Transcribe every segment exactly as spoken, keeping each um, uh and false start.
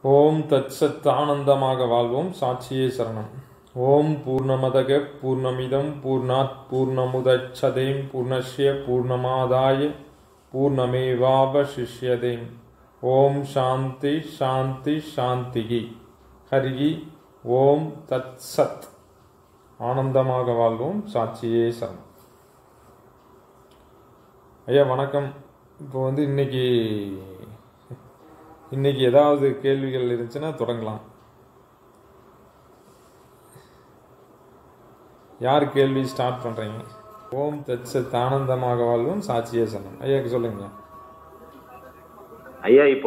ஓம் தத்சத் ஆனந்தமாக வாழ்வோம். சாட்சியே சரணம். ஓம் பூர்ணமதக பூர்ணமிதம் பூர்ணாத் பூர்ணமுதச்சதேம் பூர்ணஸ்ய பூர்ணமாதாய பூர்ணமேவாவசிஷ்யதேம். ஓம் சாந்தி சாந்தி சாந்திகி. ஹரி ஓம் தத்சத். ஆனந்தமாக வாழ்வோம். சாட்சியே சரணம். ஐயா வணக்கம். இப்போ வந்து இன்னைக்கு இன்னைக்கு ஏதாவது கேள்விகள் இருந்துச்சுன்னா தொடங்கலாம். யார் கேள்வி ஸ்டார்ட் பண்றீங்க? ஓம் தத்சத் ஆனந்தமாக வாழ்வோம். சாட்சியே சரணம். ஐயாக்கு சொல்லுங்க. ஐயா இப்போ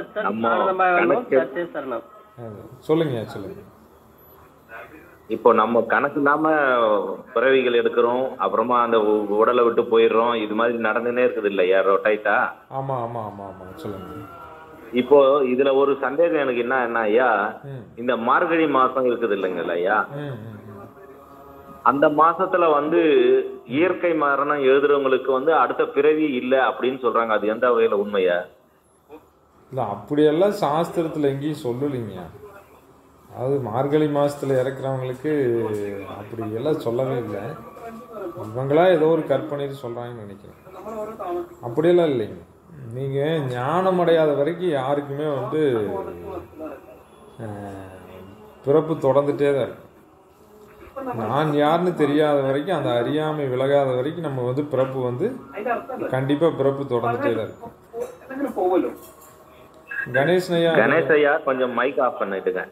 சொல்லுங்க சொல்லுங்க. இப்போ நம்ம கணக்கு இல்லாம பிறவிகள் எடுக்கிறோம், அப்புறமா அந்த உடலை விட்டு போயிடுறோம். இது மாதிரி நடந்துனே இருக்குது இல்லையா ரொட்டைட்டா? ஆமா ஆமா ஆமா ஆமா சொல்லுங்க. இப்போ இதுல ஒரு சந்தேகம் எனக்கு என்ன என்ன ஐயா, இந்த மார்கழி மாசம் இருக்குது இல்லைங்கல்ல ஐயா, அந்த மாசத்துல வந்து இயற்கை மரணம் எழுதுறவங்களுக்கு வந்து அடுத்த பிறவி இல்லை அப்படின்னு சொல்றாங்க. அது எந்த வகையில உண்மையா? இல்ல அப்படியெல்லாம் சாஸ்திரத்துல எங்கேயும் சொல்லலைங்க. அது மார்கழி மாசத்துல இறக்குறவங்களுக்கு அப்படி எல்லாம் சொல்லவே இல்லை. இவங்களா ஏதோ ஒரு கற்பனையில் சொல்றாங்கன்னு நினைக்கிறேன். அப்படியெல்லாம் இல்லைங்க. நீங்க ஞானம் அடையாத வரைக்கும் யாருக்குமே வந்து பிறப்பு தொடர்ந்துட்டே தான் இருக்கு. நான் யாருன்னு தெரியாத வரைக்கும், அந்த அறியாமை விலகாத வரைக்கும் நம்ம வந்து பிறப்பு வந்து கண்டிப்பா பிறப்பு தொடர்ந்துட்டே தான் இருக்கு. கணேஷ் ஐயா கணேஷ் ஐயா கொஞ்சம் மைக் ஆஃப் பண்ணிட்டுங்க.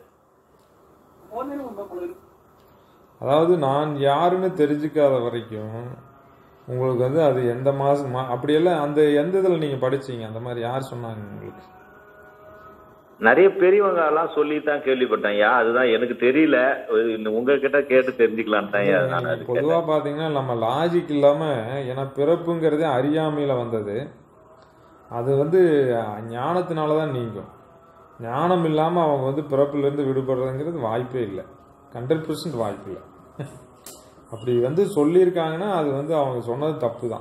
அதாவது நான் யாருன்னு தெரிஞ்சுக்காத வரைக்கும் உங்களுக்கு வந்து அது எந்த மாசம் அப்படியெல்லாம் அந்த எந்த இதுல நீங்க படிச்சீங்க? அந்த மாதிரி யார் சொன்னாங்க உங்களுக்கு? நிறைய பெரியவங்க எல்லாம் சொல்லித்தான் கேள்விப்பட்டேன் ஐயா. அதுதான் எனக்கு தெரியல, உங்ககிட்ட கேட்டு தெரிஞ்சுக்கலாம் தான். பொதுவா பாத்தீங்கன்னா நம்ம லாஜிக் இல்லாம, ஏன்னா பிறப்புங்கிறதே அறியாமையில வந்தது. அது வந்து ஞானத்தினாலதான் நீங்கும். ஞானம் இல்லாம அவங்க வந்து பிறப்புல இருந்து விடுபடுறதுங்கிறது வாய்ப்பே இல்லை. ஹண்ட்ரட் பர்சன்ட் வாய்ப்பு இல்லை. அப்படி வந்து சொல்லியிருக்காங்கன்னா அது வந்து அவங்க சொன்னது தப்பு தான்.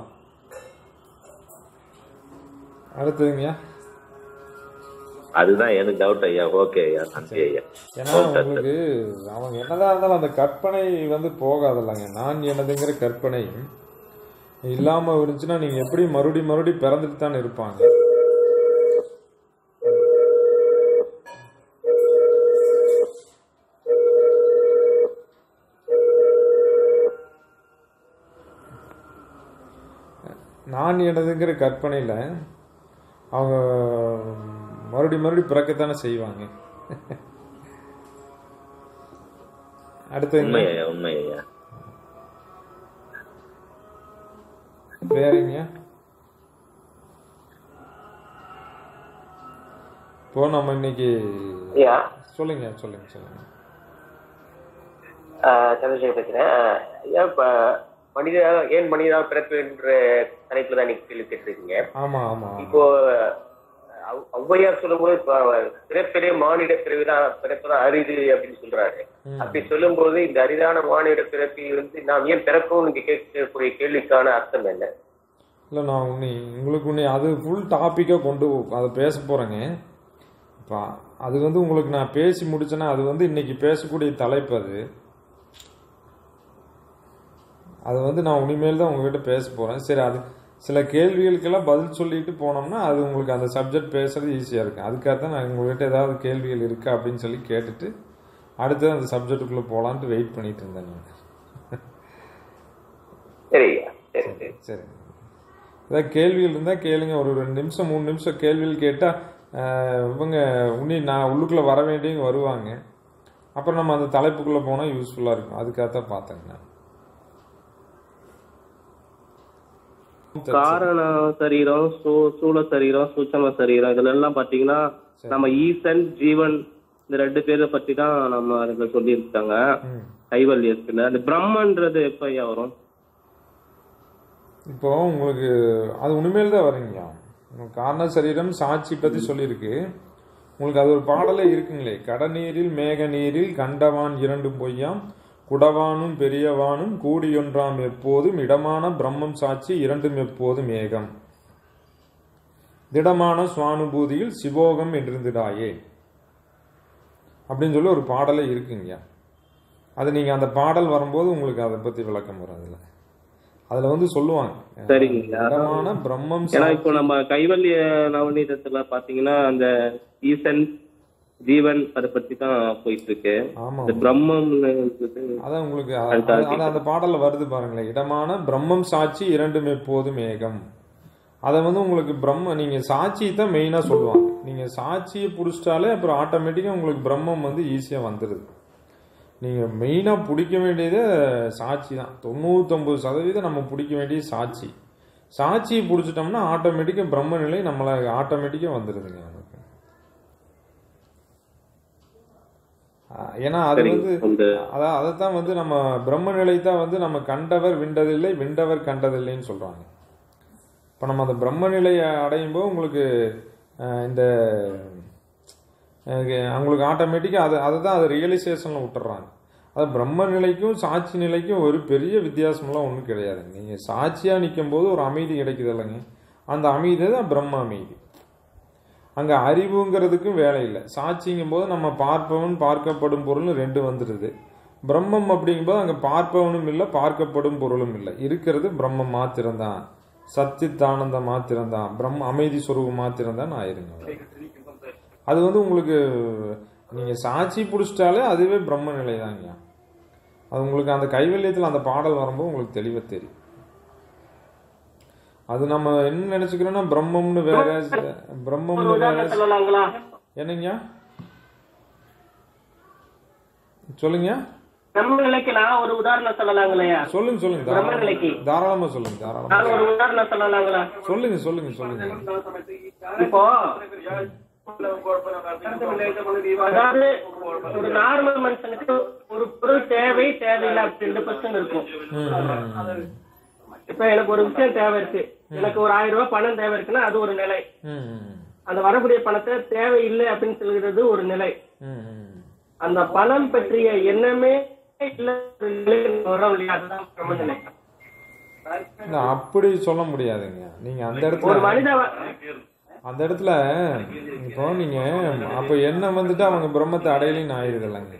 அடுத்ததுங்கய்யா. அதுதான் எனக்கு டவுட் ஐயா. ஓகே ஐயா, நன்றி ஐயா. ஏன்னா உங்களுக்கு அவங்க என்னதான் இருந்தாலும் அந்த கற்பனை வந்து போகாதல்லங்க. நான் என்னதுங்கிற கற்பனை இல்லாம இருந்துச்சுன்னா நீங்க எப்படி மறுபடி மறுபடி பிறந்துட்டு தானே இருப்பாங்க. நான் எனதுங்கிற கற்பனையில் அவங்க மறுபடி மறுபடி பிறக்கத்தானே செய்வாங்க. அடுத்து உண்மையா வேறங்க? இப்போ நம்ம இன்னைக்கு சொல்லுங்க சொல்லுங்க சொல்லுங்க. சந்திரசேகர் பேசுறேன். இப்ப மனித ஏன் மனிதா பிறப்பு என்ற தலைப்புல தான் நீங்க கேள்வி கேட்டிருக்கீங்க. ஆமா ஆமா. இப்போ ஔவையார் சொல்லும்போது பிறப்பிலே மானிட பிறவிதான் பிறப்புதான் அரிது அப்படின்னு சொல்றாரு. அப்படி சொல்லும் போது இந்த அரிதான மானிட பிறப்பில் வந்து நாம் ஏன் பிறப்போம் கேட்கக்கூடிய கேள்விக்கான அர்த்தம் என்ன? இல்ல நான் உன்னை உங்களுக்கு உன்னை அது ஃபுல் டாபிக்கா கொண்டு அதை பேச போறேங்க. இப்போ அது வந்து உங்களுக்கு நான் பேசி முடிச்சேன்னா அது வந்து இன்னைக்கு பேசக்கூடிய தலைப்பு. அது அது வந்து நான் உனிமேல் தான் உங்ககிட்ட பேச போகிறேன். சரி, அது சில கேள்விகளுக்கெல்லாம் பதில் சொல்லிட்டு போனோம்னா அது உங்களுக்கு அந்த சப்ஜெக்ட் பேசுறது ஈஸியாக இருக்கும். அதுக்காக தான் நான் உங்ககிட்ட ஏதாவது கேள்விகள் இருக்கா அப்படின்னு சொல்லி கேட்டுட்டு அடுத்து அந்த சப்ஜெக்டுக்குள்ளே போகலான்ட்டு வெயிட் பண்ணிட்டு இருந்தேன் நான். சரி சரி, ஏதாவது கேள்விகள் இருந்தால் கேளுங்க. ஒரு ரெண்டு நிமிஷம் மூணு நிமிஷம் கேள்விகள் கேட்டால் இவங்க உன்னி நான் உள்ளுக்குள்ளே வர வேண்டியவங்க வருவாங்க. அப்புறம் நம்ம அந்த தலைப்புக்குள்ளே போனால் யூஸ்ஃபுல்லாக இருக்கும். அதுக்காக தான் பார்த்தேங்க நான். காரண சரீரம், சூழ சரீரம், சூட்சம சரீரம், இதுல எல்லாம் பாத்தீங்கன்னா நம்ம ஈசன் ஜீவன் இந்த ரெண்டு பேரை பத்தி தான் நம்ம அதுல சொல்லி இருக்காங்க கைவல்யத்துல. அந்த பிரம்மன்றது எப்ப ஐயா வரும்? இப்போ உங்களுக்கு அது உண்மையில தான் வரீங்க. காரண சரீரம் சாட்சி பத்தி சொல்லியிருக்கு. உங்களுக்கு அது ஒரு பாடலே இருக்குங்களே, கடநீரில் மேக நீரில் கண்டவான் இரண்டு பொய்யாம் குடவானும் பெரியவானும் கூடியொன்றாம் எப்போதும் இடமான பிரம்மம் சாட்சி இரண்டும் எப்போதும் ஏகம். திடமான சுவானுபூதியில் சிவோகம் என்றிருந்திடாயே. அப்படின்னு சொல்லி ஒரு பாடலே இருக்குங்க. அது நீங்கள் அந்த பாடல் வரும்போது உங்களுக்கு அதை பற்றி விளக்கம் வரும். அதில் அதில் வந்து சொல்லுவாங்க, சரிங்க. பிரம்மம். ஏன்னா இப்போ நம்ம கைவல்ய நவநீதத்துல பாத்தீங்கன்னா அந்த ஈசன் ஜீவன் அதை பத்தி தான் போயிட்டு இருக்கு. ஆமா, பிரம்மம் அதான் உங்களுக்கு அதான் அந்த பாடல்ல வருது பாருங்களேன். இடமான பிரம்மம் சாட்சி இரண்டும் எப்போதும் ஏகம். அதை வந்து உங்களுக்கு பிரம்ம நீங்க சாட்சி தான் மெயினா சொல்லுவாங்க. நீங்க சாட்சியை பிடிச்சிட்டாலே அப்புறம் ஆட்டோமேட்டிக்கா உங்களுக்கு பிரம்மம் வந்து ஈஸியா வந்துடுது. நீங்க மெயினா பிடிக்க வேண்டியது சாட்சி தான். தொண்ணூத்தொன்பது சதவீதம் நம்ம பிடிக்க வேண்டியது சாட்சி. சாட்சியை பிடிச்சிட்டோம்னா ஆட்டோமேட்டிக்கா பிரம்ம நிலை நம்மள ஆட்டோமேட்டிக்கா வந்துடுதுங்க நமக்கு. ஏன்னா அது வந்து அதான் அதைத்தான் வந்து நம்ம பிரம்ம நிலை தான் வந்து நம்ம கண்டவர் விண்டதில்லை, விண்டவர் கண்டதில்லைன்னு சொல்றாங்க. இப்போ நம்ம அந்த பிரம்ம நிலையை அடையும் போது உங்களுக்கு இந்த அவங்களுக்கு ஆட்டோமேட்டிக்காக அதை அதை தான் அதை ரியலைசேஷனில் விட்டுறாங்க. அது பிரம்ம நிலைக்கும் சாட்சி நிலைக்கும் ஒரு பெரிய வித்தியாசமெல்லாம் ஒன்றும் கிடையாது. நீங்கள் சாட்சியாக நிற்கும் போது ஒரு அமைதி கிடைக்குது இல்லைங்க, அந்த அமைதி தான் பிரம்ம அமைதி. அங்கே அறிவுங்கிறதுக்கும் வேலை இல்லை. சாட்சிங்கும் போது நம்ம பார்ப்பவன் பார்க்கப்படும் பொருள்னு ரெண்டு வந்துடுது. பிரம்மம் அப்படிங்கும்போது அங்கே பார்ப்பவனும் இல்லை பார்க்கப்படும் பொருளும் இல்லை, இருக்கிறது பிரம்மம் மாத்திரம்தான், சச்சித்தானந்த மாத்திரம்தான், பிரம்ம அமைதி சொரூபம் மாத்திரம்தான் ஆயிருங்க. அது வந்து உங்களுக்கு நீங்கள் சாட்சி பிடிச்சிட்டாலே அதுவே பிரம்ம நிலை தாங்க. அது உங்களுக்கு அந்த கைவல்யத்தில் அந்த பாடல் வரும்போது உங்களுக்கு தெளிவாக தெரியும். அது நம்ம என்ன நினைச்சுக்கிறோம்னா பிரம்மம்னு வேற, பிரம்மம்னு வேற. என்னங்க சொல்லுங்க. ஒரு உதாரணம் சொல்லலாங்களா? சொல்லுங்க சொல்லுங்க, தாராளமா சொல்லுங்க, தாராளமா ஒரு உதாரணம் சொல்லலாங்களா? சொல்லுங்க சொல்லுங்க சொல்லுங்க. இப்போ அதாவது ஒரு நார்மல் மனுஷனுக்கு ஒரு பொருள் தேவை தேவையில்லை அப்படி ரெண்டு பர்சன்ட் இருக்கும். இப்ப எனக்கு ஒரு விஷயம் தேவை இருக்கு, எனக்கு ஒரு ஆயிரம் ரூபாய் பணம் தேவை இருக்குன்னா அது ஒரு நிலை. அந்த வரக்கூடிய பணத்தை தேவையில்லை அப்படின்னு சொல்கிறது ஒரு நிலை. அந்த பணம் பற்றிய எண்ணமே அப்படி சொல்ல முடியாதுங்க. நீங்க அந்த இடத்துல மனித அந்த இடத்துல இப்போ நீங்க அப்ப என்ன வந்துட்டு அவங்க பிரம்மத்தை அடையலின்னு ஆயிருது இல்லைங்க.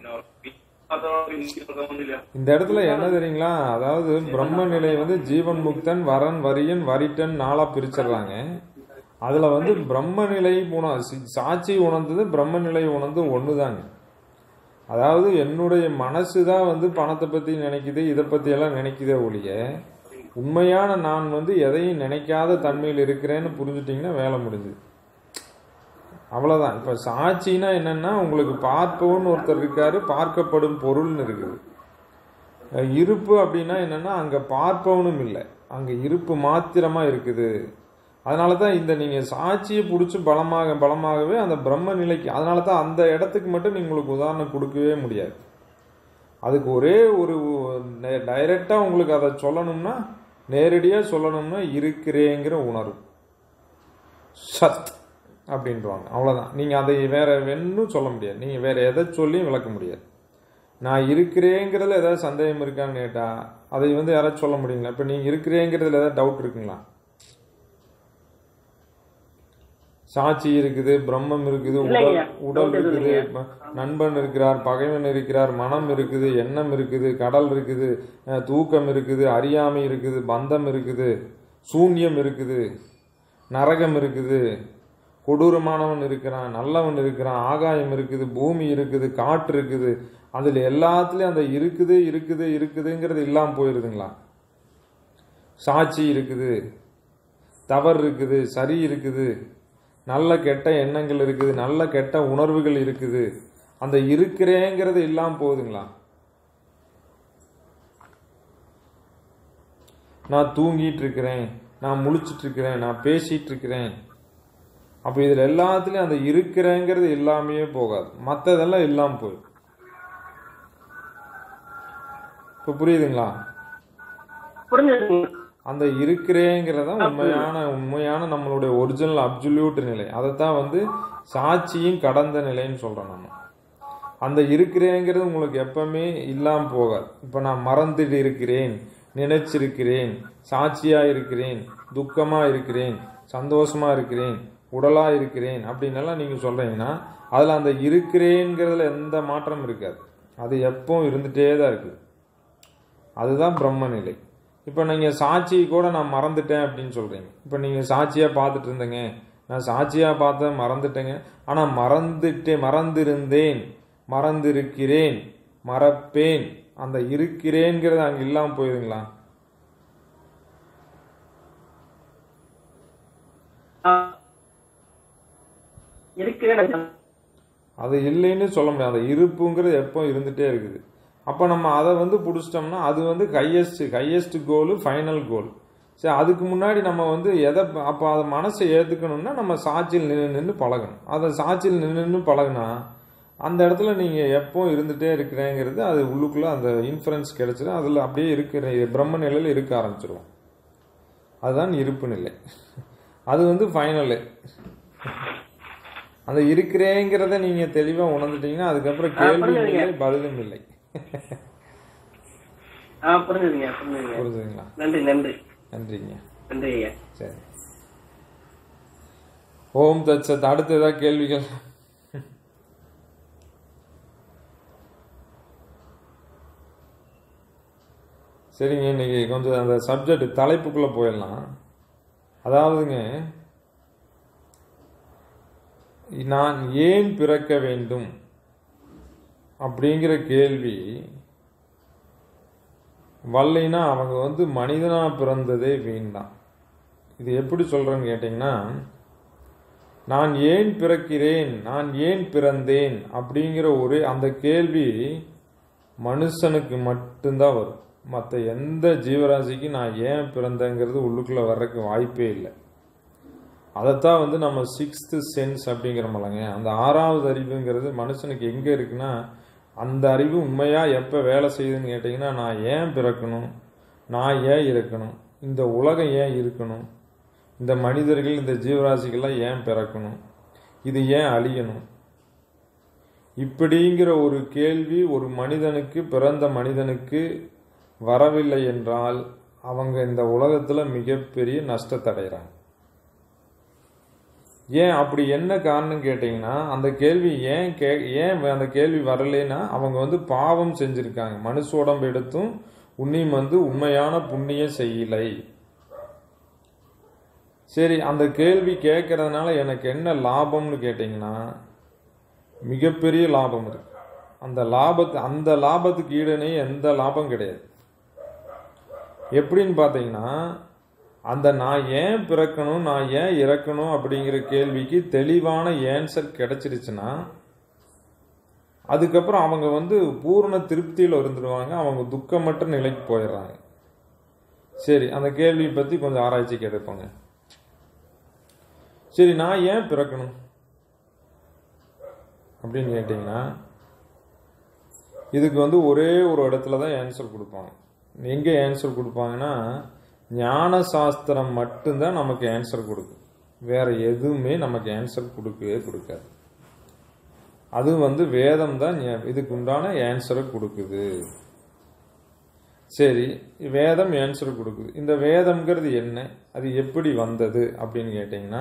இந்த இடத்துல என்ன தெரியுங்களா, அதாவது பிரம்ம நிலை வந்து ஜீவன் முக்தன் வரன் வரியன் வரிட்டன் நாளா பிரிச்சிடறாங்க. அதுல வந்து பிரம்ம நிலை உண சாட்சி உணர்ந்தது பிரம்ம நிலை உணர்ந்து ஒண்ணுதாங்க. அதாவது என்னுடைய மனசு தான் வந்து பணத்தை பத்தி நினைக்குது, இதை பத்தி எல்லாம் நினைக்குதே ஒழிய உண்மையான நான் வந்து எதையும் நினைக்காத தன்மையில் இருக்கிறேன்னு புரிஞ்சுட்டீங்கன்னா வேலை முடிஞ்சுது, அவ்வளவுதான். இப்ப சாட்சினா என்னன்னா உங்களுக்கு பார்ப்பவன் ஒருத்தர் இருக்காரு, பார்க்கப்படும் பொருள்னு இருக்குது. இருப்பு அப்படின்னா என்னன்னா அங்க பார்ப்பவனும் இல்லை, அங்க இருப்பு மாத்திரமா இருக்குது. அதனாலதான் இந்த நீங்க சாட்சியை பிடிச்சி பலமாக பலமாகவே அந்த பிரம்ம நிலைக்கு, அதனாலதான் அந்த இடத்துக்கு மட்டும் நீங்க உங்களுக்கு உதாரணம் கொடுக்கவே முடியாது. அதுக்கு ஒரே ஒரு டைரக்டா உங்களுக்கு அதை சொல்லணும்னா, நேரடியா சொல்லணும்னா இருக்கிறேங்கிற உணர்வு சத் அப்படின்றாங்க, அவ்வளவுதான். நீங்க அதை வேற வேணும் சொல்ல முடியாது, நீங்க வேற எதை சொல்லியும் விளக்க முடியாது. நான் இருக்கிறேங்கிறதுல ஏதாவது சந்தேகம் இருக்கான்னு கேட்டா அதை வந்து யாராச்சும் சொல்ல முடியுங்களா? இப்ப நீங்க இருக்கிறேங்கிறதுல ஏதாவது டவுட் இருக்குங்களா? சாட்சி இருக்குது, பிரம்மம் இருக்குது, உடல் உடல் இருக்குது, நண்பன் இருக்கிறார், பகைவன் இருக்கிறார், மனம் இருக்குது, எண்ணம் இருக்குது, கடல் இருக்குது, தூக்கம் இருக்குது, அறியாமை இருக்குது, பந்தம் இருக்குது, சூன்யம் இருக்குது, நரகம் இருக்குது, கொடூரமானவன் இருக்கிறான், நல்லவன் இருக்கிறான், ஆகாயம் இருக்குது, பூமி இருக்குது, காற்று இருக்குது. அதுல எல்லாத்துலயும் அந்த இருக்குது இருக்குது இருக்குதுங்கிறது இல்லாம போயிருதுங்களா? சாட்சி இருக்குது, தவறு இருக்குது, சரி இருக்குது, நல்ல கெட்ட எண்ணங்கள் இருக்குது, நல்ல கெட்ட உணர்வுகள் இருக்குது. அந்த இருக்கிறேங்கிறது இல்லாம போகுதுங்களா? நான் தூங்கிட்டு இருக்கிறேன், நான் முழிச்சிட்டு இருக்கிறேன், நான் பேசிட்டு இருக்கிறேன். அப்ப இதுல எல்லாத்துலயும் அந்த இருக்கிறேங்கிறது இல்லாமையே போகாது, மற்றதெல்லாம் இல்லாம போயிடும். இப்ப புரியுதுங்களா? அந்த இருக்கிறேங்கிறத உண்மையான உண்மையான நம்மளுடைய ஒரிஜினல் அப்சல்யூட் நிலை, அதைத்தான் வந்து சாட்சியும் கடந்த நிலைன்னு சொல்றோம் நம்ம. அந்த இருக்கிறேங்கிறது உங்களுக்கு எப்பவுமே இல்லாம போகாது. இப்ப நான் மறந்துட்டு இருக்கிறேன், நினைச்சிருக்கிறேன், சாட்சியா இருக்கிறேன், துக்கமா இருக்கிறேன், சந்தோஷமா இருக்கிறேன், உடலாக இருக்கிறேன் அப்படின்னெல்லாம் நீங்கள் சொல்கிறீங்கன்னா அதில் அந்த இருக்கிறேங்கிறதுல எந்த மாற்றம் இருக்காது. அது எப்பவும் இருந்துகிட்டே தான் இருக்குது. அதுதான் பிரம்ம நிலை. இப்போ நீங்கள் சாட்சியை கூட நான் மறந்துட்டேன் அப்படின்னு சொல்கிறீங்க. இப்போ நீங்கள் சாட்சியாக பார்த்துட்டு இருந்தேங்க, நான் சாட்சியாக பார்த்த மறந்துட்டேங்க, ஆனால் மறந்துட்டே மறந்திருந்தேன், மறந்திருக்கிறேன், மறப்பேன், அந்த இருக்கிறேங்கிறது அங்கே இல்லாமல் போயிருங்களா? அது இல்லைன்னு சொல்ல முடியாது. அந்த இருப்புங்கிறது எப்போ இருந்துகிட்டே இருக்குது. அப்போ நம்ம அதை வந்து பிடிச்சிட்டோம்னா அது வந்து highest highest goal, final goal. சரி, அதுக்கு முன்னாடி நம்ம வந்து எதை அப்போ அதை மனசை ஏற்றுக்கணும்னா நம்ம சாட்சியில் நின்று நின்று பழகணும். அதை சாட்சியில் நின்று நின்று பழகுனா அந்த இடத்துல நீங்கள் எப்போ இருந்துகிட்டே இருக்கிறேங்கிறது அது உள்ளுக்குள்ளே அந்த இன்ஃபரன்ஸ் கிடைச்சிடும். அதில் அப்படியே இருக்கிற பிரம்ம நிலையில் இருக்க ஆரம்பிச்சிருவோம். அதுதான் இருப்பு நிலை. அது வந்து ஃபைனலு. அந்த இருக்கிறேங்கிறத நீங்கள் தெளிவாக உணர்ந்துட்டீங்கன்னா அதுக்கப்புறம் கேள்வியும் இல்லை, பதிலும் இல்லை. புரிஞ்சுதுங்களா? நன்றி நன்றி நன்றிங்க. நன்றி. சரி, ஓம் தத்சத். அடுத்து ஏதாவது கேள்விகள்? சரிங்க, இன்னைக்கு கொஞ்சம் அந்த சப்ஜெக்ட் தலைப்புக்குள்ளே போயிடலாம். அதாவதுங்க, நான் ஏன் பிறக்க வேண்டும் அப்படிங்கிற கேள்வி வரலைன்னா அவங்க வந்து மனிதனா பிறந்ததே வீண்தான். இது எப்படி சொல்றேன்னு கேட்டிங்கன்னா, நான் ஏன் பிறக்கிறேன், நான் ஏன் பிறந்தேன் அப்படிங்கிற ஒரு அந்த கேள்வி மனுஷனுக்கு மட்டும்தான் வரும். மற்ற எந்த ஜீவராசிக்கு நான் ஏன் பிறந்தேங்கிறது உள்ளுக்குள்ளே வர்றதுக்கு வாய்ப்பே இல்லை. அதைத்தான் வந்து நம்ம சிக்ஸ்த்து சென்ஸ் அப்படிங்கிறோம்லங்க, அந்த ஆறாவது அறிவுங்கிறது மனுஷனுக்கு எங்கே இருக்குன்னா, அந்த அறிவு உண்மையாக எப்போ வேலை செய்யுதுன்னு கேட்டிங்கன்னா, நான் ஏன் பிறக்கணும், நான் ஏன் இருக்கணும், இந்த உலகம் ஏன் இருக்கணும், இந்த மனிதர்கள் இந்த ஜீவராசிகள்லாம் ஏன் பிறக்கணும், இது ஏன் அழியணும், இப்படிங்கிற ஒரு கேள்வி ஒரு மனிதனுக்கு, பிறந்த மனிதனுக்கு வரவில்லை என்றால் அவங்க இந்த உலகத்தில் மிகப்பெரிய நஷ்டத்தை அடைகிறாங்க. ஏன் அப்படி என்ன காரணம் கேட்டிங்கன்னா, அந்த கேள்வி ஏன் கே ஏன் அந்த கேள்வி வரலைன்னா அவங்க வந்து பாவம் செஞ்சுருக்காங்க. மனுஷ உடம்பு எடுத்தும் உன்னியும் வந்து உண்மையான புண்ணியம் செய்யலை. சரி, அந்த கேள்வி கேட்கறதுனால எனக்கு என்ன லாபம்னு கேட்டிங்கன்னா, மிகப்பெரிய லாபம் இருக்கு. அந்த லாபத்து அந்த லாபத்துக்கு ஈடுனே எந்த லாபம் கிடையாது. எப்படின்னு பார்த்தீங்கன்னா, அந்த நான் ஏன் பிறக்கணும், நான் ஏன் இறக்கணும் அப்படிங்கிற கேள்விக்கு தெளிவான ஆன்சர் கிடைச்சிருச்சுன்னா அதுக்கப்புறம் அவங்க வந்து பூர்ண திருப்தியில் இருந்துடுவாங்க. அவங்க துக்கமற்ற நிலைக்கு போயிடுறாங்க. சரி, அந்த கேள்வியை பற்றி கொஞ்சம் ஆராய்ச்சி கேட்பாங்க. சரி, நான் ஏன் பிறக்கணும் அப்படின்னு கேட்டிங்கன்னா, இதுக்கு வந்து ஒரே ஒரு இடத்துல தான் ஆன்சர் கொடுப்பாங்க. எங்கே ஆன்சர் கொடுப்பாங்கன்னா, ஞான சாஸ்திரம் மட்டும்தான் நமக்கு ஆன்சர் கொடுக்கும். வேற எதுவுமே நமக்கு ஆன்சர் கொடுக்கவே கொடுக்காது. அது வந்து வேதம் தான் இதுக்கு உண்டான ஆன்சரை கொடுக்குது. சரி, வேதம் ஆன்சர் கொடுக்குது. இந்த வேதம்ங்கிறது என்ன, அது எப்படி வந்தது அப்படின்னு கேட்டிங்கன்னா,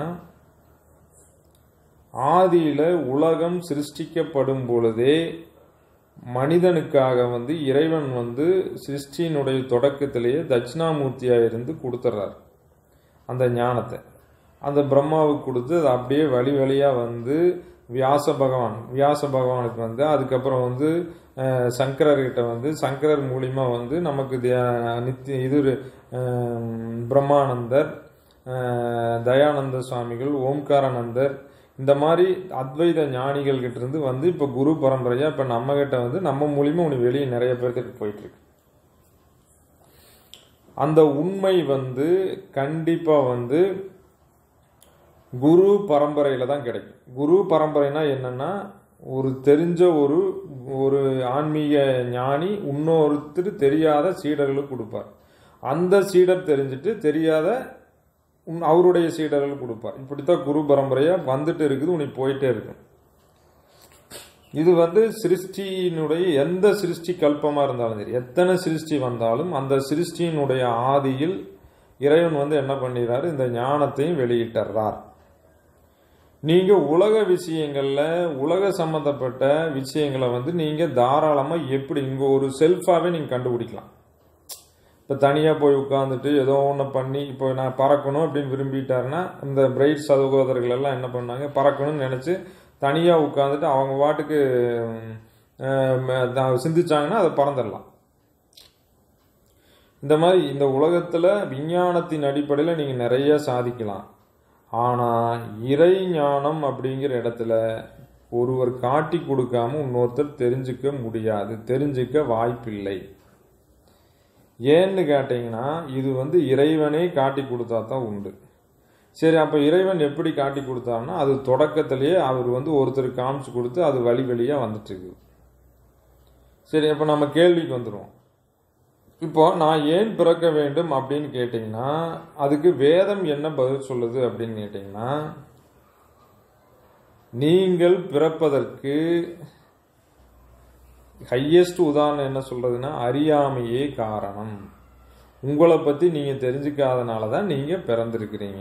ஆதியில உலகம் சிருஷ்டிக்கப்படும் பொழுதே மனிதனுக்காக வந்து இறைவன் வந்து சிருஷ்டியினுடைய தொடக்கத்திலேயே தட்சிணாமூர்த்தியாக இருந்து கொடுத்துட்றார் அந்த ஞானத்தை. அந்த பிரம்மாவுக்கு கொடுத்து அது அப்படியே வழி வழியாக வந்து வியாச பகவான் வியாச பகவானுக்கு வந்து அதுக்கப்புறம் வந்து சங்கரர்கிட்ட வந்து சங்கரர் மூலிமா வந்து நமக்கு நித்திய இது பிரம்மானந்தர், தயானந்த சுவாமிகள், ஓம்காரானந்தர், இந்த மாதிரி அத்வைத ஞானிகள் கிட்ட இருந்து வந்து இப்போ குரு பரம்பரையா இப்போ நம்ம கிட்ட வந்து நம்ம மூலியமா உனக்கு வெளியே நிறைய பேர்த்துக்கு போயிட்டு இருக்கு. அந்த உண்மை வந்து கண்டிப்பா வந்து குரு பரம்பரையில தான் கிடைக்கும். குரு பரம்பரைனா என்னன்னா, ஒரு தெரிஞ்ச ஒரு ஒரு ஆன்மீக ஞானி இன்னொருத்தர் தெரியாத சீடர்களுக்கு கொடுப்பார். அந்த சீடர் தெரிஞ்சுட்டு தெரியாத அவருடைய சீடர்கள் கொடுப்பார். இப்படித்தான் குரு பரம்பரையா வந்துட்டு இருக்குது, உனக்கு போயிட்டே இருக்கு. இது வந்து சிருஷ்டியினுடைய எந்த சிருஷ்டி கல்பமா இருந்தாலும் சரி, எத்தனை சிருஷ்டி வந்தாலும் அந்த சிருஷ்டியினுடைய ஆதியில் இறைவன் வந்து என்ன பண்ணிடுறாரு, இந்த ஞானத்தையும் வெளியிட்டுறார். நீங்கள் உலக விஷயங்களில் உலக சம்மந்தப்பட்ட விஷயங்களை வந்து நீங்கள் தாராளமாக எப்படி இங்கே ஒரு செல்ஃபாகவே நீங்கள் கண்டுபிடிக்கலாம். இப்போ தனியாக போய் உட்காந்துட்டு ஏதோ ஒன்று பண்ணி இப்போ நான் பறக்கணும் அப்படின்னு விரும்பிட்டாருன்னா இந்த பிரைட் சகோதரர்கள் எல்லாம் என்ன பண்ணாங்க, பறக்கணும்னு நினச்சி தனியாக உட்காந்துட்டு அவங்க வாட்டுக்கு சிந்திச்சாங்கன்னா அதை பறந்துடலாம். இந்த மாதிரி இந்த உலகத்தில் விஞ்ஞானத்தின் அடிப்படையில் நீங்கள் நிறைய சாதிக்கலாம். ஆனால் இறை ஞானம் அப்படிங்கிற இடத்துல ஒருவர் காட்டி கொடுக்காம இன்னொருத்தர் தெரிஞ்சுக்க முடியாது, தெரிஞ்சுக்க வாய்ப்பில்லை. ஏன்னு கேட்டிங்கன்னா இது வந்து இறைவனே காட்டி கொடுத்தா தான் உண்டு. சரி, அப்போ இறைவன் எப்படி காட்டி கொடுத்தாருன்னா அது தொடக்கத்திலேயே அவர் வந்து ஒருத்தர் காமிச்சு கொடுத்து அது வழி வழியாக வந்துட்டு இருக்கு. சரி, அப்போ நம்ம கேள்விக்கு வந்துடுவோம். இப்போ நான் ஏன் பிறக்க வேண்டும் அப்படின்னு கேட்டிங்கன்னா அதுக்கு வேதம் என்ன பதில் சொல்லுது அப்படின்னு கேட்டிங்கன்னா, நீங்கள் பிறப்பதற்கு ஹையஸ்ட் உதாரணம் என்ன சொல்றதுன்னா அறியாமையே காரணம். உங்களை பற்றி நீங்கள் தெரிஞ்சுக்காதனால தான் நீங்கள் பிறந்திருக்கிறீங்க.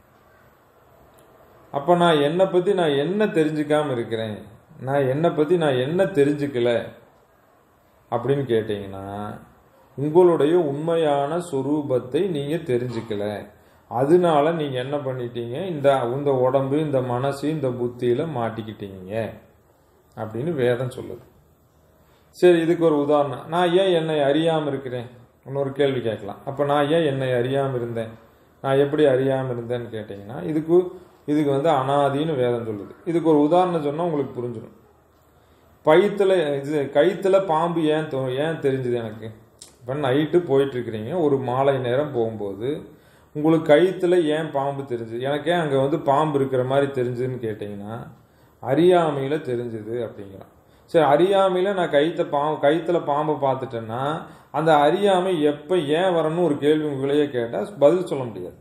அப்போ நான் என்னை பற்றி நான் என்ன தெரிஞ்சுக்காமல் இருக்கிறேன், நான் என்னை பற்றி நான் என்ன தெரிஞ்சுக்கல அப்படின்னு கேட்டிங்கன்னா உங்களுடைய உண்மையான சொரூபத்தை நீங்கள் தெரிஞ்சுக்கல. அதனால நீங்கள் என்ன பண்ணிட்டீங்க, இந்த இந்த உடம்பு இந்த மனசு இந்த புத்தியில் மாட்டிக்கிட்டீங்க அப்படின்னு வேதம் சொல்லுது. சரி, இதுக்கு ஒரு உதாரணம். நான் ஏன் என்னை அறியாமல் இருக்கிறேன், இன்னொரு கேள்வி கேட்கலாம். அப்போ நான் ஏன் என்னை அறியாமல் இருந்தேன், நான் எப்படி அறியாமல் இருந்தேன்னு கேட்டிங்கன்னா இதுக்கு இதுக்கு வந்து அனாதின்னு வேதம் சொல்லுது. இதுக்கு ஒரு உதாரணம் சொன்னால் உங்களுக்கு புரிஞ்சிடும். பைத்தில் இது கைத்தில் பாம்பு ஏன் ஏன் தெரிஞ்சுது எனக்கு. இப்போ நைட்டு போயிட்டுருக்கிறீங்க, ஒரு மாலை நேரம் போகும்போது உங்களுக்கு கைத்தில் ஏன் பாம்பு தெரிஞ்சுது, எனக்கு ஏன் அங்கே வந்து பாம்பு இருக்கிற மாதிரி தெரிஞ்சுதுன்னு கேட்டிங்கன்னா அறியாமையில் தெரிஞ்சுது அப்படிங்கிறான். சரி, அறியாமையில் நான் கைத்த பாம்பு கைத்தில் பாம்பை பார்த்துட்டேன்னா அந்த அறியாமை எப்போ ஏன் வரணும்னு ஒரு கேள்வி உங்களையே கேட்டால் பதில் சொல்ல முடியாது.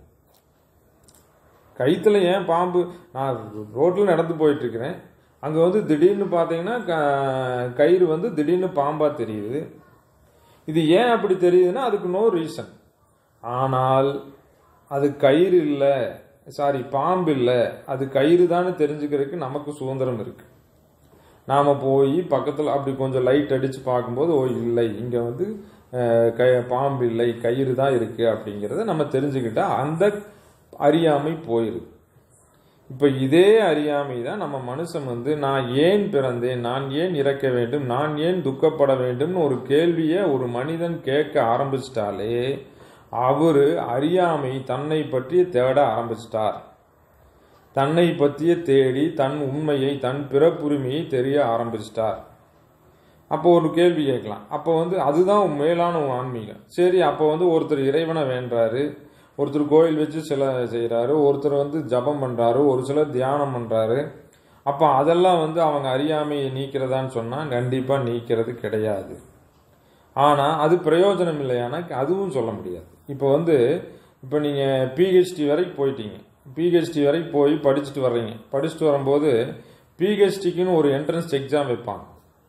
கைத்தில் ஏன் பாம்பு, நான் ரோட்டில் நடந்து போயிட்டுருக்கிறேன், அங்கே வந்து திடீர்னு பார்த்தீங்கன்னா கயிறு வந்து திடீர்னு பாம்பாக தெரியுது. இது ஏன் அப்படி தெரியுதுன்னா அதுக்கு நோ ரீசன். ஆனால் அது கயிறு இல்லை, சாரி பாம்பு இல்லை, அது கயிறு தானே தெரிஞ்சுக்கிறதுக்கு நமக்கு சுதந்திரம் இருக்குது. நாம் போய் பக்கத்தில் அப்படி கொஞ்சம் லைட் அடித்து பார்க்கும்போது ஓ இல்லை இங்கே வந்து க பாம்பு இல்லை கயிறு தான் இருக்குது அப்படிங்கிறத நம்ம தெரிஞ்சுக்கிட்டால் அந்த அறியாமை போயிடுது. இப்போ இதே அறியாமை தான் நம்ம மனுஷன் வந்து நான் ஏன் பிறந்தேன், நான் ஏன் இறக்க வேண்டும், நான் ஏன் துக்கப்பட வேண்டும்னு ஒரு கேள்வியை ஒரு மனிதன் கேட்க ஆரம்பிச்சிட்டாலே அவர் அறியாமை தன்னை பற்றி தேட ஆரம்பிச்சிட்டார். தன்னை பற்றிய தேடி தன் உண்மையை தன் பிறப்புரிமையை தெரிய ஆரம்பிச்சிட்டார். அப்போ ஒரு கேள்வி கேட்கலாம், அப்போ வந்து அதுதான் மேலான ஆன்மீகம். சரி, அப்போ வந்து ஒருத்தர் இறைவனை வேண்டாரு, ஒருத்தர் கோயில் வச்சு சில செய்கிறாரு, ஒருத்தர் வந்து ஜபம் பண்ணுறாரு, ஒரு சிலர் தியானம் பண்ணுறாரு. அப்போ அதெல்லாம் வந்து அவங்க அறியாமையை நீக்கிறதான்னு சொன்னால் கண்டிப்பாக நீக்கிறது கிடையாது. ஆனால் அது பிரயோஜனம் இல்லையானா அதுவும் சொல்ல முடியாது. இப்போ வந்து இப்போ நீங்கள் பிஹெச்டி வரைக்கும் போயிட்டீங்க, பிஹெச்டி வரைக்கும் போய் படிச்சுட்டு வர்றீங்க. படிச்சுட்டு வரும்போது பிஹெச்டிக்குன்னு ஒரு என்ட்ரன்ஸ் எக்ஸாம் வைப்பாங்க.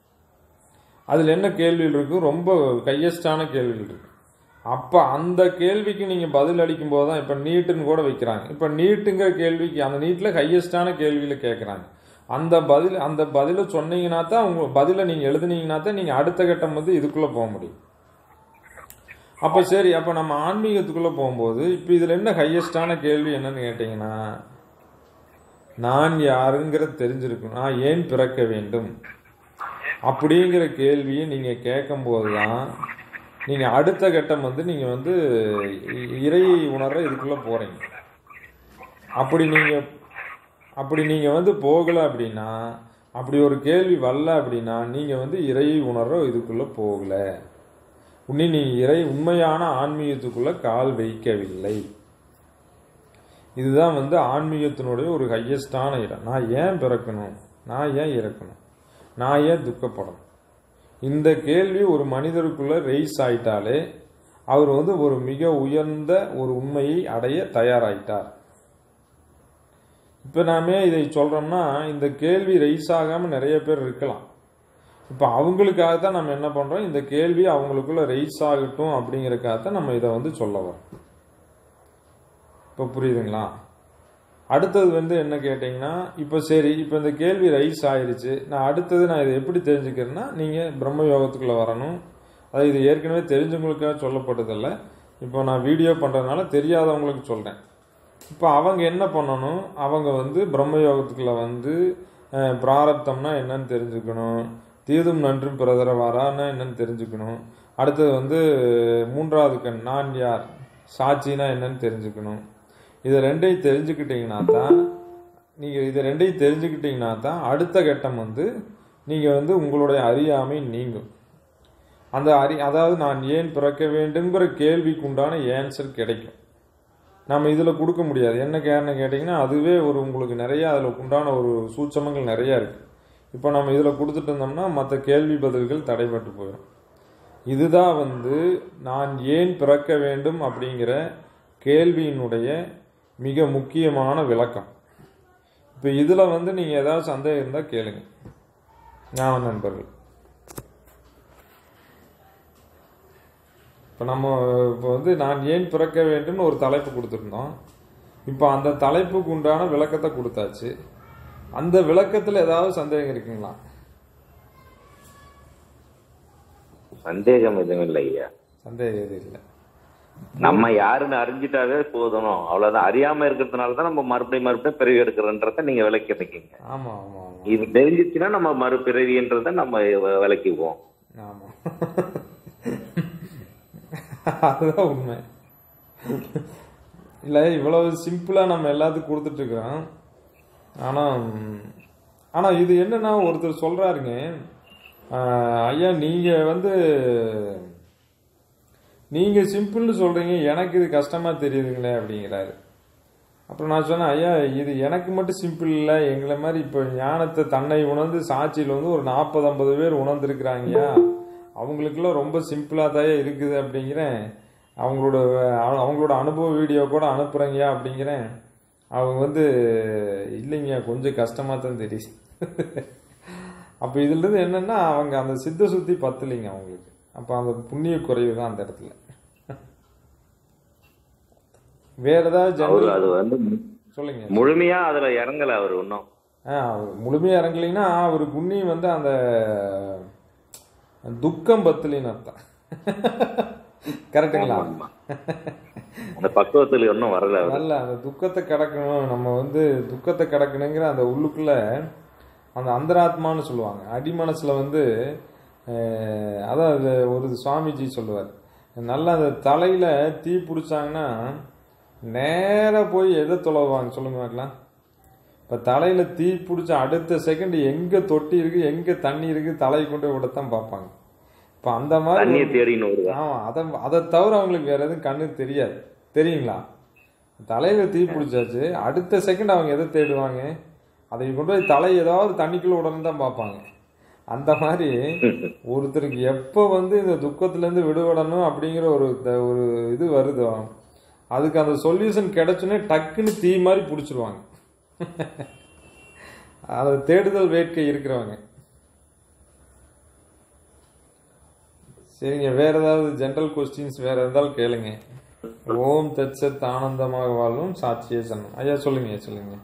அதில் என்ன கேள்விகள் இருக்கும், ரொம்ப கையஸ்டான கேள்விகள் இருக்கு. அப்போ அந்த கேள்விக்கு நீங்கள் பதில் அளிக்கும் போது தான் இப்போ நீட்டுன்னு கூட வைக்கிறாங்க. இப்போ நீட்டுங்கிற கேள்விக்கு அந்த நீட்டில் ஹையஸ்டான கேள்வியில் கேட்குறாங்க. அந்த பதில் அந்த பதிலை சொன்னீங்கன்னா தான் உங்க பதிலை நீங்கள் எழுதுனீங்கன்னா தான் நீங்கள் அடுத்த கட்டம் வந்து இதுக்குள்ளே போக முடியும். அப்போ சரி, அப்போ நம்ம ஆன்மீகத்துக்குள்ளே போகும்போது இப்போ இதில் என்ன ஹையஸ்டான கேள்வி என்னன்னு கேட்டிங்கன்னா நான் யாருங்கிறத தெரிஞ்சிருக்கணும், நான் ஏன் பிறக்க வேண்டும் அப்படிங்கிற கேள்வியை நீங்கள் கேட்கும்போது தான் நீங்கள் அடுத்த கட்டம் வந்து நீங்கள் வந்து இறை உணர்ற இதுக்குள்ளே போகிறீங்க. அப்படி நீங்கள் அப்படி நீங்கள் வந்து போகலை அப்படின்னா, அப்படி ஒரு கேள்வி வரல அப்படின்னா நீங்கள் வந்து இறை உணர்ற இதுக்குள்ளே போகலை, உன்னி நீங்கள் இறை உண்மையான ஆன்மீகத்துக்குள்ளே கால் வைக்கவில்லை. இதுதான் வந்து ஆன்மீகத்தினுடைய ஒரு ஹையஸ்டான இடம். நான் ஏன் பிறக்கணும், நான் ஏன் இறக்கணும், நான் ஏன் துக்கப்படணும், இந்த கேள்வி ஒரு மனிதருக்குள்ள ரைஸ் ஆயிட்டாலே அவர் வந்து ஒரு மிக உயர்ந்த ஒரு உண்மையை அடைய தயாராயிட்டார். இப்போ நாமே இதை சொல்கிறோம்னா இந்த கேள்வி ரைஸ் ஆகாமல் நிறைய பேர் இருக்கலாம். இப்போ அவங்களுக்காக தான் நம்ம என்ன பண்ணுறோம், இந்த கேள்வி அவங்களுக்குள்ள ரைஸ் ஆகட்டும் அப்படிங்கிறக்காக தான் நம்ம இதை வந்து சொல்ல வரோம். இப்போ புரியுதுங்களா? அடுத்தது வந்து என்ன கேட்டிங்கன்னா, இப்போ சரி இப்போ இந்த கேள்வி ரைஸ் ஆயிடுச்சு, நான் அடுத்தது நான் இதை எப்படி தெரிஞ்சுக்கிறேன்னா, நீங்கள் பிரம்ம யோகத்துக்குள்ளே வரணும். அது இது ஏற்கனவே தெரிஞ்சவங்களுக்காக சொல்லப்பட்டதில்லை, இப்போ நான் வீடியோ பண்ணுறதுனால தெரியாதவங்களுக்கு சொல்கிறேன். இப்போ அவங்க என்ன பண்ணணும், அவங்க வந்து பிரம்ம யோகத்துக்குள்ளே வந்து பிராரப்தம்னா என்னன்னு தெரிஞ்சுக்கணும், தீதும் நன்றும் பிறதர வாரான்னா என்னன்னு தெரிஞ்சுக்கணும். அடுத்தது வந்து மூன்றாவது கண் நான் யார், சாட்சினா என்னன்னு தெரிஞ்சுக்கணும். இதை ரெண்டையும் தெரிஞ்சுக்கிட்டீங்கன்னா தான் நீங்கள் இதை ரெண்டையும் தெரிஞ்சுக்கிட்டீங்கன்னா தான் அடுத்த கட்டம் வந்து நீங்கள் வந்து உங்களுடைய அறியாமை நீங்கும். அந்த அறி அதாவது நான் ஏன் பிறக்க வேண்டுங்கிற கேள்விக்கு உண்டான ஆன்சர் கிடைக்கும். நம்ம இதில் கொடுக்க முடியாது. என்ன காரணம் கேட்டிங்கன்னா, அதுவே ஒரு உங்களுக்கு நிறையா அதில் உண்டான ஒரு சூட்சமங்கள் நிறையா இருக்குது. இப்போ நம்ம இதில் கொடுத்துட்டு இருந்தோம்னா மற்ற கேள்வி பதில்கள் தடைபட்டு போயிடும். இதுதான் வந்து நான் ஏன் பிறக்க வேண்டும் அப்படிங்கிற கேள்வியினுடைய மிக முக்கியமான விளக்கம். இப்போ இதில் வந்து நீங்கள் ஏதாவது சந்தேகம் இருந்தால் கேளுங்க ஞான நண்பர்கள். இப்போ நம்ம இப்போ வந்து நான் ஏன் பிறக்க வேண்டும்னு ஒரு தலைப்பு கொடுத்துருந்தோம். இப்போ அந்த தலைப்புக்கு உண்டான விளக்கத்தை கொடுத்தாச்சு. அந்த விளக்கத்தில் ஏதாவது சந்தேகம் இருக்குங்களா? சந்தேகம் எதுவும் இல்லை ஐயா. சந்தேகம் எதுவும் இல்லை. நம்ம யாருன்னு அறிஞ்சிட்டாவே போதும், அவ்வளவுதான். அறியாம இருக்கிறதுனால தான் நம்ம மறுபடியும் மறுபடியும் பிறவி எடுக்கிறன்றத நீங்க விளக்கி இருக்கீங்க. ஆமா ஆமா ஆமா. இது தெரிஞ்சிச்சுன்னா நம்ம மறுபிறவின்றத நம்ம விளக்கிக்குவோம். ஆமா, அதுதான் உண்மை. இல்லை, இவ்வளவு சிம்பிளா நம்ம எல்லாத்துக்கும் கொடுத்துட்டு இருக்கிறோம். ஆனா ஆனா இது என்னன்னா, ஒருத்தர் சொல்றாருங்க, ஐயா நீங்க வந்து நீங்க சிம்பிள்னு சொல்றீங்க, எனக்கு இது கஷ்டமா தெரியுதுங்களே அப்படிங்கிறாரு. அப்புறம் நான் சொன்னேன், ஐயா இது எனக்கு மட்டும் சிம்பிள் இல்லை, எங்களை மாதிரி இப்போ ஞானத்தை தன்னை உணர்ந்து சாட்சியில் வந்து ஒரு நாற்பது ஐம்பது பேர் உணர்ந்துருக்குறாங்கய்யா, அவங்களுக்குலாம் ரொம்ப சிம்பிளாக தான் இருக்குது அப்படிங்கிறேன். அவங்களோட அவங்களோட அனுபவ வீடியோ கூட அனுப்புகிறேங்கய்யா அப்படிங்கிறேன். அவங்க வந்து இல்லைங்க கொஞ்சம் கஷ்டமாக தான் தெரியுது. அப்போ இதுலேருந்து என்னென்னா, அவங்க அந்த சித்த சுத்தி பத்தலைங்க அவங்களுக்கு. அப்போ அந்த புண்ணிய குறைவு தான் அந்த இடத்துல. வேற ஏதாவது அது வந்து சொல்லுங்க. முழுமையா அதுல இறங்கல அவர் இன்னும். முழுமையா இறங்கலைன்னா அவர் புண்ணியம் வந்து அந்த துக்கம் பத்தலின்னு அர்த்தம். கரெக்டுங்களா? அந்த பக்குவத்தில் இன்னும் வரல. வரல. அந்த துக்கத்தை கடக்கணும், நம்ம வந்து துக்கத்தை கடக்கணுங்கிற அந்த உள்ளுக்குள்ள அந்த அந்தராத்மான்னு சொல்லுவாங்க. அடிமனசுல வந்து அதான் ஒரு சுவாமிஜி சொல்லுவார், நல்லா அந்த தலையில தீ பிடிச்சாங்கன்னா நேராக போய் எதை தொலைவாங்க சொல்லுங்க பார்க்கலாம். இப்போ தலையில் தீ பிடிச்ச அடுத்த செகண்ட் எங்கே தொட்டி இருக்குது எங்கே தண்ணி இருக்குது தலையை கொண்டு விடத்தான் பார்ப்பாங்க. இப்போ அந்த மாதிரி ஆமாம், அதை அதை தவிர அவங்களுக்கு வேறு எதுவும் கண்ணு தெரியாது. தெரியுங்களா? தலையில் தீ பிடிச்சாச்சு, அடுத்த செகண்ட் அவங்க எதை தேடுவாங்க, அதை கொண்டு போய் தலை ஏதாவது தண்ணிக்குள்ளே உடனே தான் பார்ப்பாங்க. அந்த மாதிரி ஒருத்தருக்கு எப்போ வந்து இந்த துக்கத்துலேருந்து விடுபடணும் அப்படிங்கிற ஒரு ஒரு இது வருதோ, அதுக்கு அந்த சொல்யூஷன் கிடைச்சுன்னே டக்குன்னு தீ மாதிரி பிடிச்சிருவாங்க. அது தேடுதல் வேட்கை இருக்கிறவங்க. சரிங்க, வேற ஏதாவது ஜென்ரல் கொஸ்டின்ஸ் வேற இருந்தாலும் கேளுங்க. ஓம் தத்சத் ஆனந்தமாக வாழும் சாட்சியே சன்னம். ஐயா சொல்லுங்க சொல்லுங்க.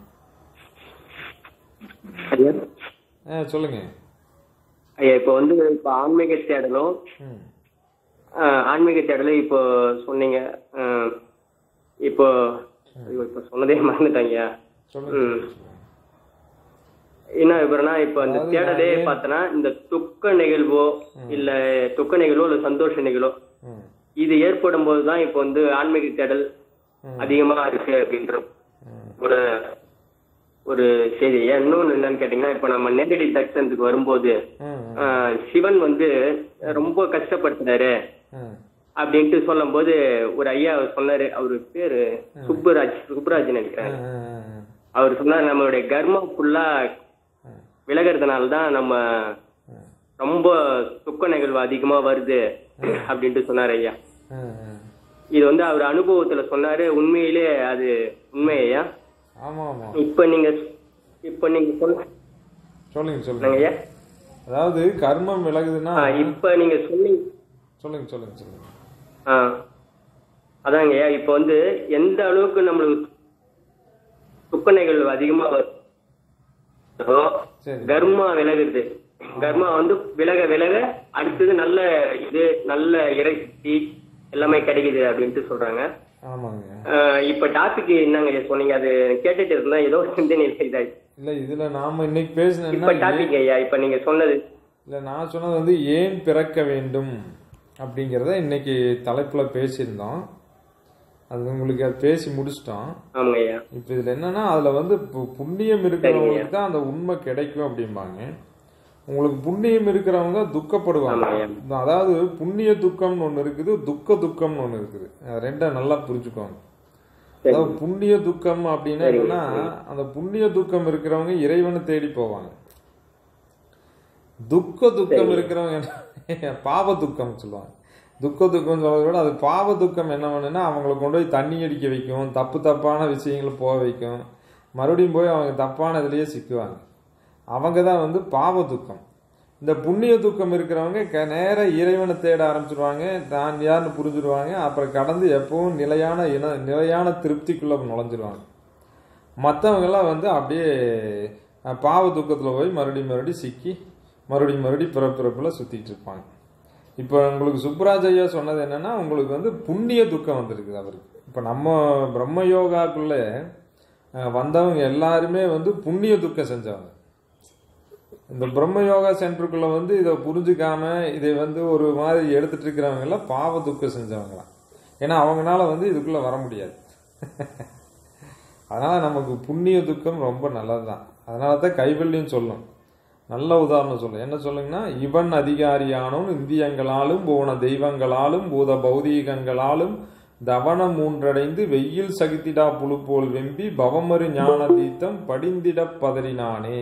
ஆ சொல்லுங்க ஐயா. இப்போ வந்து இப்போ ஆன்மீக தேடலும் ஆன்மீக தேடலும் இப்போ சொன்னீங்க. இப்போ இப்போ சொன்னதே மறந்துட்டாங்க. என்ன விவரம்னா, இப்போ அந்த தேடலே பார்த்தோன்னா இந்த துக்க நிகழ்வோ இல்ல துக்க நிகழ்வோ இல்ல சந்தோஷ நிகழ்வோ இது ஏற்படும் போதுதான் இப்போ வந்து ஆன்மீக தேடல் அதிகமா இருக்கு அப்படின்ற ஒரு ஒரு செய்தி. இன்னொன்னு என்னன்னு கேட்டீங்கன்னா, இப்ப நம்ம நேரடி தரிசனத்துக்கு வரும்போது சிவன் வந்து ரொம்ப கஷ்டப்படுத்துறாரு அப்படின்ட்டு சொல்லும் போது ஒரு ஐயா சொன்னாரு, அவரு பேரு சுப்புராஜ் சுப்புராஜ் நினைக்கிறாரு. அவர் சொன்னார், நம்மளுடைய கர்மம் ஃபுல்லா விலகிறதுனாலதான் நம்ம ரொம்ப துக்க நிகழ்வு அதிகமா வருது அப்படின்ட்டு சொன்னார் ஐயா. இது வந்து அவர் அனுபவத்துல சொன்னாரு. உண்மையிலே அது உண்மை ஐயா? இப்ப நீங்க இப்ப நீங்க சொல்லுங்க சொல்லுங்க ஐயா. அதாவது கர்மம் விலகுதுன்னா இப்ப நீங்க சொன்னீங்க. சொல்லுங்க சொல்லுங்க சொல்லுங்க. ஆஹ் அதாங்க ஐயா, இப்ப வந்து எந்த அளவுக்கு நம்மளுக்கு துக்க நிகழ்வு அதிகமா வருதோ சரி. கர்மா விலகுது. கர்மா வந்து விலக விலக அடுத்தது நல்ல இது நல்ல இறைச்சி எல்லாமே கிடைக்குது அப்படின்ட்டு சொல்றாங்க. ஆமாங்க. ஆஹ் இப்ப டாபிக் என்னங்க சொன்னீங்க? அது கேட்டுட்டு இருந்தா ஏதோ சிந்தனையில் இதாச்சு. இல்ல இதுல நாம இன்னைக்கு பேசினா இப்ப டாபிக் ஐயா இப்ப நீங்க சொன்னது இல்ல நான் சொன்னது வந்து ஏன் பிறக்க வேண்டும் அப்படிங்கிறத இன்னைக்கு தலைப்புல பேசியிருந்தோம். அது உங்களுக்கு அது பேசி முடிச்சிட்டோம். ஆமாங்க ஐயா. இப்ப இதுல என்னன்னா அதுல வந்து பு- புண்ணியம் இருக்கிறவங்களுக்கு தான் அந்த உண்மை கிடைக்கும் அப்படிம்பாங்க. உங்களுக்கு புண்ணியம் இருக்கிறவங்க துக்கப்படுவாங்க. அதாவது புண்ணிய துக்கம்னு ஒண்ணு இருக்குது, துக்க துக்கம்னு ஒண்ணு இருக்குது. அது ரெண்டும் நல்லா புரிஞ்சுக்கோங்க. அதாவது புண்ணிய துக்கம் அப்படின்னா என்னன்னா அந்த புண்ணிய துக்கம் இருக்கிறவங்க இறைவனை தேடி போவாங்க. துக்க துக்கம் இருக்கிறவங்க என்ன பாவ துக்கம் சொல்லுவாங்க. துக்க துக்கம் சொல்றதை விட அது பாவ துக்கம் என்ன பண்ணுன்னா அவங்களை கொண்டு போய் தண்ணி அடிக்க வைக்கும், தப்பு தப்பான விஷயங்களை போக வைக்கும், மறுபடியும் போய் அவங்க தப்பான இதுலயே சிக்குவாங்க. அவங்க தான் வந்து பாவ துக்கம். இந்த புண்ணிய துக்கம் இருக்கிறவங்க க நேர இறைவனை தேட ஆரம்பிச்சிருவாங்க, தான் யாருன்னு புரிஞ்சிருவாங்க. அப்புறம் கடந்து எப்பவும் நிலையான இன நிலையான திருப்திக்குள்ள நுழைஞ்சிருவாங்க. மற்றவங்கெல்லாம் வந்து அப்படியே பாவ துக்கத்தில் போய் மறுபடியும் மறுபடியும் சிக்கி மறுபடியும் மறுபடியும் பிறப்பிறப்பில் சுற்றிட்டு இருப்பாங்க. இப்போ உங்களுக்கு சுப்ராஜ் ஐயா சொன்னது என்னன்னா உங்களுக்கு வந்து புண்ணிய துக்கம் வந்திருக்குது அவருக்கு. இப்போ நம்ம பிரம்ம யோகாக்குள்ளே வந்தவங்க எல்லாருமே வந்து புண்ணிய துக்கம் செஞ்சவங்க. இந்த பிரம்ம யோகா சென்டருக்குள்ள வந்து இதை புரிஞ்சுக்காம இதை வந்து ஒரு மாதிரி எடுத்துட்டு இருக்கிறவங்க எல்லாம் பாவ துக்கம் செஞ்சவங்களாம். ஏன்னா அவங்களால வந்து இதுக்குள்ள வர முடியாது. அதனால நமக்கு புண்ணிய துக்கம் ரொம்ப நல்லதுதான். அதனால தான் கைவல்யம் சொல்லும். நல்ல உதாரணம் சொல்லும். என்ன சொல்லுங்கன்னா இவன் அதிகாரியானும் இந்தியங்களாலும் போன தெய்வங்களாலும் பூத பௌதீகங்களாலும் தவனம் மூன்றடைந்து வெயில் சகித்திடா புழு போல் வெம்பி பவமறு ஞான தீர்த்தம் படிந்திட பதறினானே.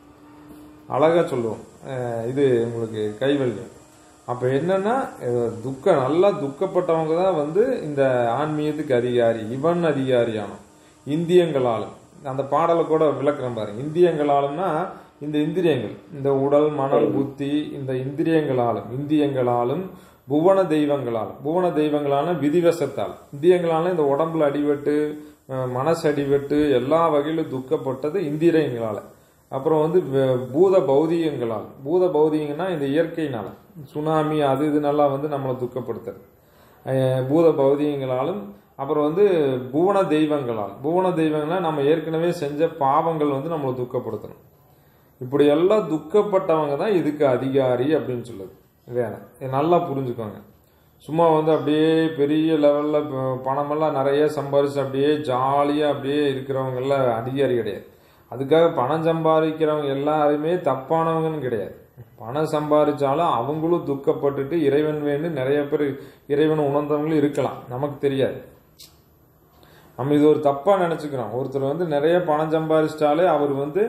அழகா சொல்லுவோம். இது உங்களுக்கு கைவல்யம். அப்ப என்னன்னா துக்க நல்லா துக்கப்பட்டவங்க தான் வந்து இந்த ஆன்மீகத்துக்கு அதிகாரி. இவன் அதிகாரியானும் இந்தியங்களாலும் அந்த பாடலை கூட விளக்குறேன் பாருங்க. இந்தியங்களாலும்னா இந்த இந்திரியங்கள், இந்த உடல் மனம் புத்தி இந்த இந்திரியங்களாலும் இந்தியங்களாலும் புவன தெய்வங்களாலும் புவன தெய்வங்களான விதிவசத்தால் இந்தியங்களாலும் இந்த உடம்புல அடிபட்டு மனசு அடிபட்டு எல்லா வகையிலும் துக்கப்பட்டது இந்திரியங்களால. அப்புறம் வந்து பூத பௌதிகங்களால் பூத பௌதிகங்கன்னா இந்த இயற்கையினால சுனாமி அது இதுனெல்லாம் வந்து நம்மளை துக்கப்படுத்துறது பூத பௌதிகங்களாலும். அப்புறம் வந்து புவன தெய்வங்களால் புவன தெய்வங்களால் நம்ம ஏற்கனவே செஞ்ச பாவங்கள் வந்து நம்மளை துக்கப்படுத்தணும். இப்படி எல்லாம் துக்கப்பட்டவங்க தான் இதுக்கு அதிகாரி அப்படின்னு சொல்லுது. வேணும் நல்லா புரிஞ்சுக்கோங்க. சும்மா வந்து அப்படியே பெரிய லெவலில் பணமெல்லாம் நிறைய சம்பாரிச்சு அப்படியே ஜாலியாக அப்படியே இருக்கிறவங்கெல்லாம் அதிகாரி கிடையாது. அதுக்காக பணம் சம்பாதிக்கிறவங்க எல்லாருமே தப்பானவங்கன்னு கிடையாது. பணம் சம்பாதிச்சாலும் அவங்களும் துக்கப்பட்டுட்டு இறைவன் வேணும் நிறைய பேர் இறைவன் உணர்ந்தவங்களும் இருக்கலாம், நமக்கு தெரியாது. நம்ம இது ஒரு தப்பா நினைச்சுக்கிறோம். ஒருத்தர் வந்து நிறைய பணம் சம்பாதிச்சிட்டாலே அவர் வந்து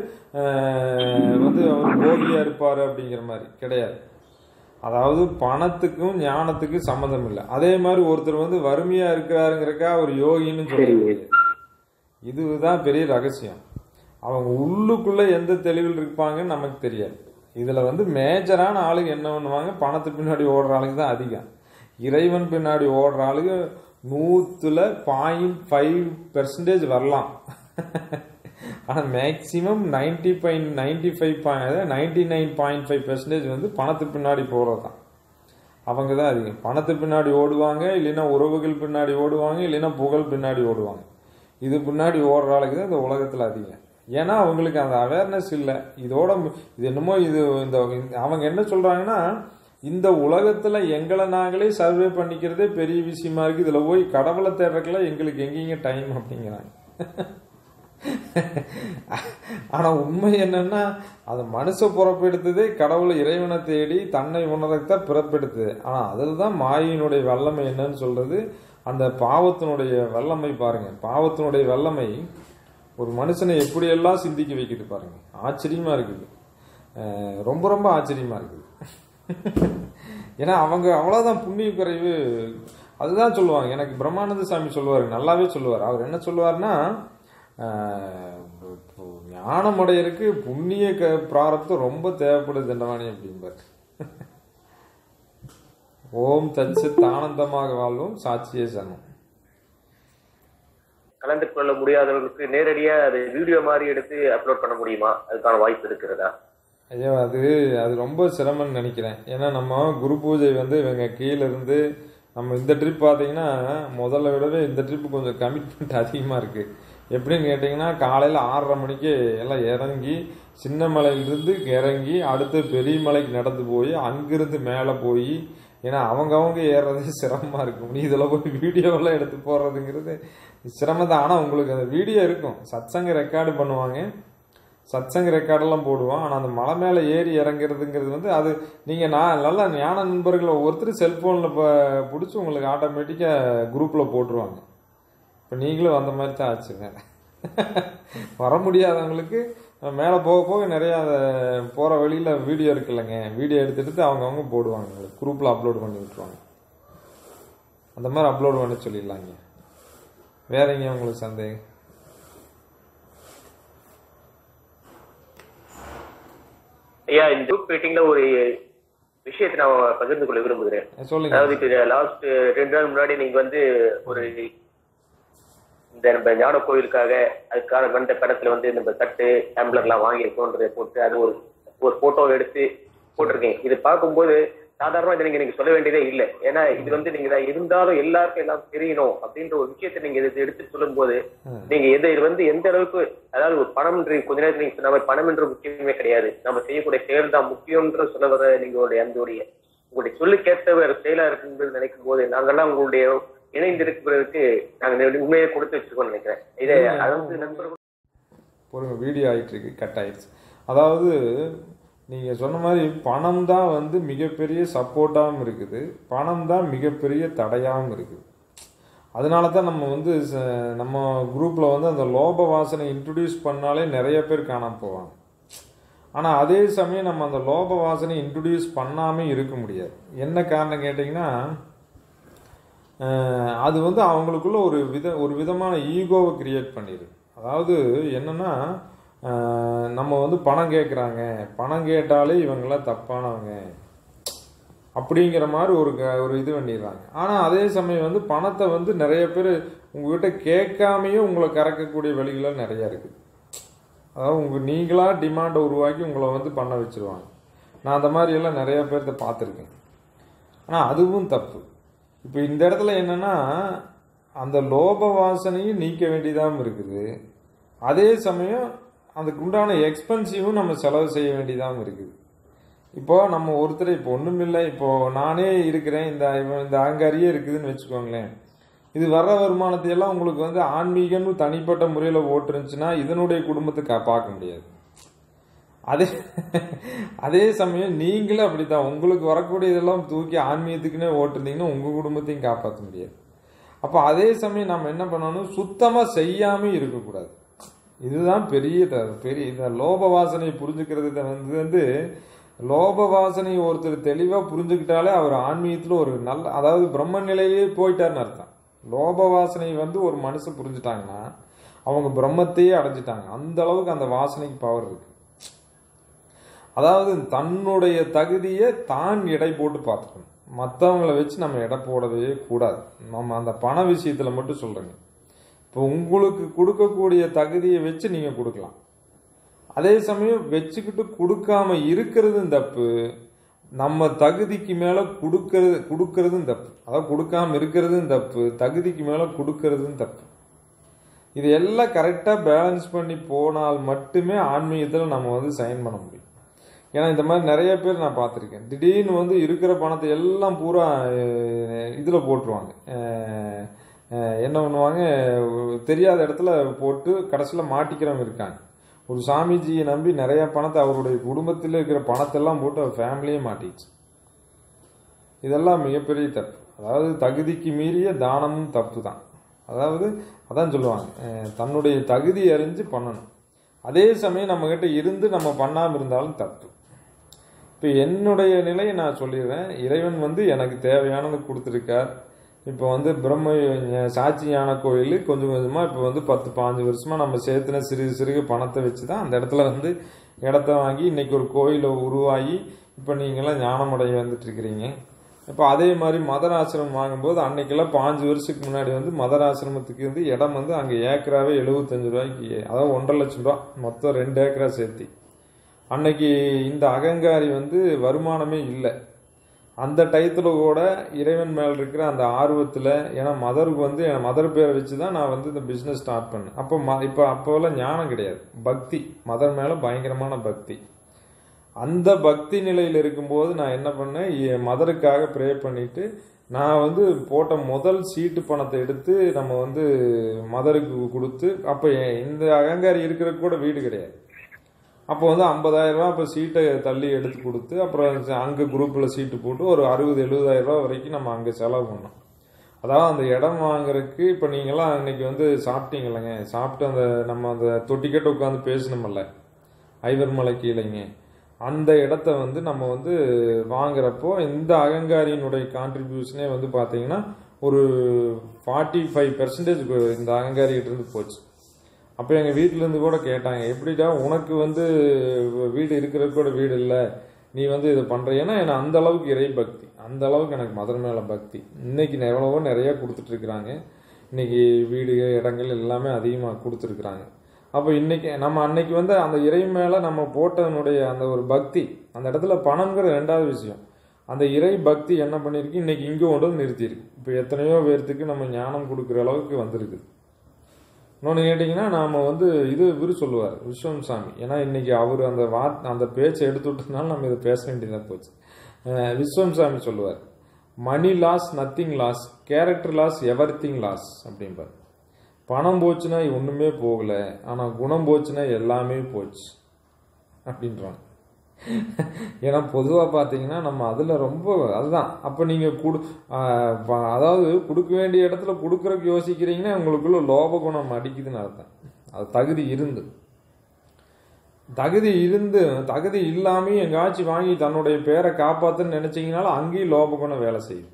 வந்து அவர் போகியா இருப்பாரு அப்படிங்கிற மாதிரி கிடையாது. அதாவது பணத்துக்கும் ஞானத்துக்கும் சம்மந்தம் இல்லை. அதே மாதிரி ஒருத்தர் வந்து வறுமையா இருக்கிறாருங்கிறக்கா அவர் யோகின்னு சொல்ல முடியாது. இதுதான் பெரிய ரகசியம். அவங்க உள்ளுக்குள்ள எந்த தெளிவில் இருப்பாங்கன்னு நமக்கு தெரியாது. இதுல வந்து மேஜரான ஆளுங்க என்ன பண்ணுவாங்க, பணத்துக்கு பின்னாடி ஓடுற ஆளுங்க தான் அதிகம். இறைவன் பின்னாடி ஓடுற ஆளுங்க நூத்துல பாயிண்ட் ஃபைவ் பெர்சன்டேஜ் வரலாம். ஆனா maximum ninety point ninety five point ninety nine point five percentage வந்து பணத்துக்கு பின்னாடி போறதுதான். அவங்க தான் அதிகம். பணத்துக்கு பின்னாடி ஓடுவாங்க, இல்லைன்னா உறவுகள் பின்னாடி ஓடுவாங்க, இல்லைன்னா புகழ் பின்னாடி ஓடுவாங்க. இது பின்னாடி ஓடுற ஆளுக்கு தான் இந்த உலகத்துல அதிகம். ஏன்னா அவங்களுக்கு அந்த அவேர்னஸ் இல்லை. இதோட இது என்னமோ இது இந்த அவங்க என்ன சொல்றாங்கன்னா இந்த உலகத்துல எங்களை நாங்களே சர்வே பண்ணிக்கிறதே பெரிய விஷயமா இருக்கு, இதுல போய் கடவுளை தேடுறதுல எங்களுக்கு எங்கேங்க டைம் அப்படிங்கிறாங்க. ஆனா உண்மை என்னன்னா அது மனுஷ பிறப்பெடுத்ததே கடவுளை இறைவனை தேடி தன்னை உணரத்தான் பிறப்பெடுத்தது. ஆனா அதுதான் மாயினுடைய வல்லமை என்னன்னு சொல்றது. அந்த பாவத்தினுடைய வல்லமை பாருங்க. பாவத்தினுடைய வல்லமை ஒரு மனுஷனை எப்படியெல்லாம் சிந்திக்க வைக்குது பாருங்க. ஆச்சரியமா இருக்குது, ரொம்ப ரொம்ப ஆச்சரியமா இருக்குது. ஏன்னா அவங்க அவ்வளவுதான் புண்ணிய குறைவு. அதுதான் சொல்லுவாங்க. எனக்கு பிரம்மானந்த சாமி சொல்லுவாரு, நல்லாவே சொல்லுவார். அவர் என்ன சொல்லுவார்னா ஞானம் அடையறதுக்கு புண்ணிய பிராரப்தம் ரொம்ப தேவைப்படுது தண்டவாணி அப்படின்பார். ஓம் தத்சத் ஆனந்தமாக வாழ்வோம். சாட்சியே சரணம். கலந்து கொள்ள முடியாதவர்களுக்கு நேரடியா அது வீடியோ மாதிரி எடுத்து அப்லோட் பண்ண முடியுமா? அதுக்கான வாய்ப்பு இருக்கிறதா? ஐயோ அது அது ரொம்ப சிரமம்னு நினைக்கிறேன். ஏன்னா நம்ம குரு பூஜை வந்து இவங்க கீழே இருந்து நம்ம இந்த ட்ரிப் பார்த்தீங்கன்னா முதல்ல விடவே இந்த ட்ரிப்பு கொஞ்சம் கமிட்மெண்ட் அதிகமாக இருக்குது. எப்படின்னு கேட்டிங்கன்னா காலையில் ஆறரை மணிக்கு எல்லாம் இறங்கி சின்ன மலையிலிருந்து இறங்கி அடுத்து பெரிய மலைக்கு நடந்து போய் அங்கிருந்து மேலே போய், ஏன்னா அவங்க அவங்க ஏறுறது சிரமமாக இருக்கும். நீ இதில் போய் வீடியோவெல்லாம் எடுத்து போடுறதுங்கிறது சிரமம் தான். ஆனால் உங்களுக்கு அந்த வீடியோ இருக்கும், சத்சங்க ரெக்கார்டு பண்ணுவாங்க, சத்சங்க ரெக்கார்டெல்லாம் போடுவோம். ஆனால் அந்த மலை மேலே ஏறி இறங்குறதுங்கிறது வந்து அது நீங்கள் நான் நல்ல ஞான நண்பர்களை ஒவ்வொருத்தரும் செல்ஃபோனில் இப்போ பிடிச்சி உங்களுக்கு ஆட்டோமேட்டிக்காக குரூப்பில் போட்டுருவாங்க. இப்போ நீங்களும் அந்த மாதிரி தான் ஆச்சுங்க. வர முடியாதவங்களுக்கு மேலே போக போக நிறையா போகிற வழியில் வீடியோ இருக்குல்லங்க, வீடியோ எடுத்துகிட்டு அவங்கவுங்க போடுவாங்க, உங்களுக்கு குரூப்பில் அப்லோட் பண்ணி விட்டுருவாங்க. அந்த மாதிரி அப்லோட் பண்ண சொல்லிடலாங்க. வேற எங்க உங்களுக்கு சந்தேகம்? ஐயா, இந்த குரூப் மீட்டிங்ல ஒரு விஷயத்தை நான் பகிர்ந்து கொள்ள விரும்புகிறேன். சொல்லுங்க. அதாவது இப்ப லாஸ்ட் ரெண்டு நாள் முன்னாடி நீங்க வந்து ஒரு இந்த நம்ம ஞான கோயிலுக்காக அதுக்கான வந்த படத்துல வந்து நம்ம தட்டு டம்ளர் எல்லாம் வாங்கியிருக்கோன்றதை போட்டு அது ஒரு ஒரு போட்டோவை எடுத்து போட்டிருக்கீங்க. இது பார்க்கும்போது சாதாரணமா இதை நீங்க நீங்க சொல்ல வேண்டியதே இல்லை. ஏன்னா இது வந்து நீங்க இருந்தாலும் எல்லாருக்கும் எல்லாம் தெரியணும் அப்படின்ற ஒரு விஷயத்தை நீங்க இதை எடுத்து சொல்லும் போது நீங்க எது இது வந்து எந்த அளவுக்கு, அதாவது ஒரு பணம் என்று கொஞ்ச நேரத்தில் நீங்க சொன்ன பணம் என்ற முக்கியமே கிடையாது, நம்ம செய்யக்கூடிய செயல் தான் முக்கியம்ன்ற சொல்ல வர நீங்களுடைய அந்தோடைய உங்களுடைய சொல்லு கேட்ட செயலா இருக்குன்னு நினைக்கும் போது நாங்கெல்லாம் உங்களுடைய இணைந்திருக்கிறதுக்கு நாங்கள் உண்மையை கொடுத்து வச்சிருக்கோம்னு நினைக்கிறேன். இதை அதாவது நண்பர்கள் பொறுங்க, வீடியோ ஆகிட்டு இருக்கு, கட் ஆயிடுச்சு. அதாவது நீங்கள் சொன்ன மாதிரி பணம் தான் வந்து மிகப்பெரிய சப்போர்ட்டாகவும் இருக்குது, பணம் தான் மிகப்பெரிய தடையாகவும் இருக்குது. அதனால தான் நம்ம வந்து நம்ம குரூப்பில் வந்து அந்த லோப வாசனை இன்ட்ரடியூஸ் பண்ணாலே நிறைய பேர் காணாமல் போவாங்க. ஆனால் அதே சமயம் நம்ம அந்த லோப வாசனை இன்ட்ரடியூஸ் பண்ணாமல் இருக்க முடியாது. என்ன காரணம் கேட்டிங்கன்னா அது வந்து அவங்களுக்குள்ள ஒரு வித ஒரு விதமான ஈகோவை கிரியேட் பண்ணிடுது. அதாவது என்னென்னா நம்ம வந்து பணம் கேட்குறாங்க, பணம் கேட்டாலே இவங்களாம் தப்பானவங்க அப்படிங்கிற மாதிரி ஒரு ஒரு இது பண்ணிடுறாங்க. ஆனால் அதே சமயம் வந்து பணத்தை வந்து நிறைய பேர் உங்கள்கிட்ட கேட்காமையும் உங்களை கறக்கக்கூடிய வழிகளாக நிறையா இருக்குது. அதாவது உங்கள் நீங்களாக டிமாண்டை உருவாக்கி உங்களை வந்து பண்ண வச்சுருவாங்க. நான் அந்த மாதிரியெல்லாம் நிறையா பேர்த்த பார்த்துருக்கேன். ஆனால் அதுவும் தப்பு. இப்போ இந்த இடத்துல என்னென்னா அந்த லோப வாசனையும் நீக்க வேண்டியதாகவும் இருக்குது, அதே சமயம் அதுக்கு உண்டான எக்ஸ்பென்சிவும் நம்ம செலவு செய்ய வேண்டியதாகவும் இருக்குது. இப்போது நம்ம ஒருத்தர் இப்போ ஒன்றும் இல்லை, இப்போது நானே இருக்கிறேன், இந்த இந்த அகங்காரியே இருக்குதுன்னு வச்சுக்கோங்களேன். இது வர்ற வருமானத்தையெல்லாம் உங்களுக்கு வந்து ஆன்மீகம்னு தனிப்பட்ட முறையில் ஓட்டுருந்துச்சுன்னா இதனுடைய குடும்பத்தை பார்க்க முடியாது. அதே அதே சமயம் நீங்களும் அப்படித்தான், உங்களுக்கு வரக்கூடிய இதெல்லாம் தூக்கி ஆன்மீகத்துக்குன்னே ஓட்டுருந்தீங்கன்னா உங்கள் குடும்பத்தையும் காப்பாற்ற முடியாது. அப்போ அதே சமயம் நம்ம என்ன பண்ணணும், சுத்தமாக செய்யாமல் இருக்கக்கூடாது. இதுதான் பெரிய பெரிய இந்த லோப வாசனையை புரிஞ்சுக்கிறது வந்து வந்து லோப வாசனை ஒருத்தர் தெளிவாக புரிஞ்சுக்கிட்டாலே அவர் ஆன்மீகத்தில் ஒரு நல்ல, அதாவது பிரம்ம நிலையே போயிட்டார்னு அர்த்தம். லோப வாசனை வந்து ஒரு மனுஷன் புரிஞ்சுட்டாங்கன்னா அவங்க பிரம்மத்தையே அடைஞ்சிட்டாங்க. அந்த அளவுக்கு அந்த வாசனைக்கு பவர் இருக்கு. அதாவது தன்னுடைய தகுதியை தான் எடை போட்டு பார்த்துக்கணும், மற்றவங்களை வச்சு நம்ம எடை போடவே கூடாது. நம்ம அந்த பண விஷயத்தில் மட்டும் சொல்கிறேங்க. இப்போ உங்களுக்கு கொடுக்கக்கூடிய தகுதியை வச்சு நீங்கள் கொடுக்கலாம், அதே சமயம் வச்சுக்கிட்டு கொடுக்காம இருக்கிறதும் தப்பு, நம்ம தகுதிக்கு மேலே கொடுக்கறது கொடுக்கறதும் தப்பு. அதாவது கொடுக்காம இருக்கிறதும் தப்பு, தகுதிக்கு மேலே கொடுக்கறதும் தப்பு. இது எல்லாம் கரெக்டாக பேலன்ஸ் பண்ணி போனால் மட்டுமே ஆன்மீகத்தில் நம்ம வந்து சைன் பண்ண முடியும். ஏன்னா இந்த மாதிரி நிறைய பேர் நான் பார்த்துருக்கேன், திடீர்னு வந்து இருக்கிற பணத்தை எல்லாம் பூரா இதில் போட்டுருவாங்க. என்ன பண்ணுவாங்க, தெரியாத இடத்துல போட்டு கடைசியில் மாட்டிக்கிறவங்க இருக்காங்க. ஒரு சாமிஜியை நம்பி நிறைய பணத்தை, அவருடைய குடும்பத்தில் இருக்கிற பணத்தெல்லாம் போட்டு அவர் ஃபேமிலியே மாட்டிடுச்சு. இதெல்லாம் மிகப்பெரிய தப்பு. அதாவது தகுதிக்கு மீறிய தானமும் தப்பு தான். அதாவது அதான் சொல்லுவாங்க, தன்னுடைய தகுதி அறிஞ்சு பண்ணணும். அதே சமயம் நம்மக்கிட்ட இருந்து நம்ம பண்ணாமல் இருந்தாலும் தப்பு. இப்போ என்னுடைய நிலையை நான் சொல்லிடுறேன். இறைவன் வந்து எனக்கு தேவையானது கொடுத்துருக்கார். இப்போ வந்து பிரம்ம சாட்சி ஞான கோயில் கொஞ்சம் கொஞ்சமாக இப்போ வந்து பத்து பாஞ்சு வருஷமாக நம்ம சேர்த்துன சிறு சிறுக பணத்தை வச்சு தான் அந்த இடத்துல வந்து இடத்த வாங்கி இன்றைக்கி ஒரு கோயிலை உருவாகி இப்போ நீங்களாம் ஞானமடைய வந்துட்டு இருக்கிறீங்க. இப்போ அதே மாதிரி மதர் ஆசிரமம் வாங்கும்போது அன்னைக்கெல்லாம் பாஞ்சு வருஷத்துக்கு முன்னாடி வந்து மதர் ஆசிரமத்துக்கு வந்து இடம் வந்து அங்கே ஏக்கராவே எழுபத்தஞ்சு ரூபாய்க்கு, அதாவது ஒன்றரை லட்சம் ரூபா, மொத்தம் ரெண்டு ஏக்கரா சேர்த்தி. அன்னைக்கு இந்த அகங்காரி வந்து வருமானமே இல்லை. அந்த டயத்தில் கூட இறைவன் மேல் இருக்கிற அந்த ஆர்வத்தில், ஏன்னா மதருக்கு வந்து என் மதர் பேரை வச்சு தான் நான் வந்து இந்த பிஸ்னஸ் ஸ்டார்ட் பண்ணேன். அப்போ ம இப்போ அப்போல்லாம் ஞானம் கிடையாது, பக்தி, மதர் மேலே பயங்கரமான பக்தி. அந்த பக்தி நிலையில் இருக்கும்போது நான் என்ன பண்ணேன், என் மதருக்காக ப்ரே பண்ணிட்டு நான் வந்து போட்ட முதல் சீட்டு பணத்தை எடுத்து நம்ம வந்து மதருக்கு கொடுத்து, அப்போ இந்த அகங்காரி இருக்கிற கூட வீடு கிடையாது. அப்போ வந்து ஐம்பதாயிரம் ரூபா அப்போ சீட்டை தள்ளி எடுத்து கொடுத்து, அப்புறம் அங்கே குரூப்பில் சீட்டு போட்டு ஒரு அறுபது எழுபதாயிரம் ரூபா வரைக்கும் நம்ம அங்கே செலவு பண்ணோம். அதாவது அந்த இடம் வாங்குறதுக்கு இப்போ நீங்களாம் அன்னைக்கு வந்து சாப்பிட்டீங்களேங்க, சாப்பிட்டு அந்த நம்ம அந்த தொட்டிக்கிட்ட உட்காந்து பேசணுமில்ல ஐவர் மலை கீழேங்க, அந்த இடத்த வந்து நம்ம வந்து வாங்குறப்போ இந்த அகங்காரியினுடைய கான்ட்ரிபியூஷனே வந்து பார்த்தீங்கன்னா ஒரு ஃபார்ட்டி ஃபைவ் பெர்சன்டேஜ் இந்த அகங்காரிகிட்ட இருந்து போச்சு. அப்போ எங்கள் வீட்டிலேருந்து கூட கேட்டாங்க, எப்படிடா உனக்கு வந்து வீடு இருக்கிறது கூட வீடு இல்லை, நீ வந்து இதை பண்ணுற? ஏன்னா எனக்கு அந்த அளவுக்கு இறை பக்தி, அந்த அளவுக்கு எனக்கு மதர் மேலே பக்தி. இன்னைக்கு எவ்வளவோ நிறையா கொடுத்துட்ருக்குறாங்க, இன்னைக்கு வீடு இடங்கள் எல்லாமே அதிகமாக கொடுத்துருக்குறாங்க. அப்போ இன்னைக்கு நம்ம அன்னைக்கு வந்து அந்த இறை மேலே நம்ம போட்டதனுடைய அந்த ஒரு பக்தி, அந்த இடத்துல பணங்கிற ரெண்டாவது விஷயம், அந்த இறை பக்தி என்ன பண்ணியிருக்கு, இன்னைக்கு இங்கே கொண்டு வந்து நிறுத்தியிருக்கு. இப்போ எத்தனையோ பேர்த்துக்கு நம்ம ஞானம் கொடுக்குற அளவுக்கு வந்திருக்கு. இன்னொன்று கேட்டிங்கன்னா, நாம் வந்து இது இவர் சொல்லுவார் விஸ்வம் சாமி, ஏன்னா இன்றைக்கி அவர் அந்த வா அந்த பேச்சை எடுத்து விட்டதுனால நம்ம இதை பேச வேண்டியதாக போச்சு. விஸ்வம் சாமி சொல்லுவார், money loss nothing loss, character loss everything loss அப்படின்பார். பணம் போச்சுன்னா ஒன்றுமே போகலை, ஆனால் குணம் போச்சுன்னா எல்லாமே போச்சு அப்படின்றாங்க. ஏன்னா பொதுவாக பார்த்தீங்கன்னா நம்ம அதில் ரொம்ப அதுதான். அப்போ நீங்கள் கொடு அதாவது கொடுக்க வேண்டிய இடத்துல கொடுக்குறக்கு யோசிக்கிறீங்கன்னா உங்களுக்குள்ள லோப குணம் அடிக்குதுன்னு அர்த்தம். அது தகுதி இருந்து தகுதி இருந்து தகுதி இல்லாமல் எங்காச்சும் வாங்கி தன்னுடைய பேரை காப்பாற்றுன்னு நினச்சிங்கனாலும் அங்கேயும் லோப குணம் வேலை செய்யும்.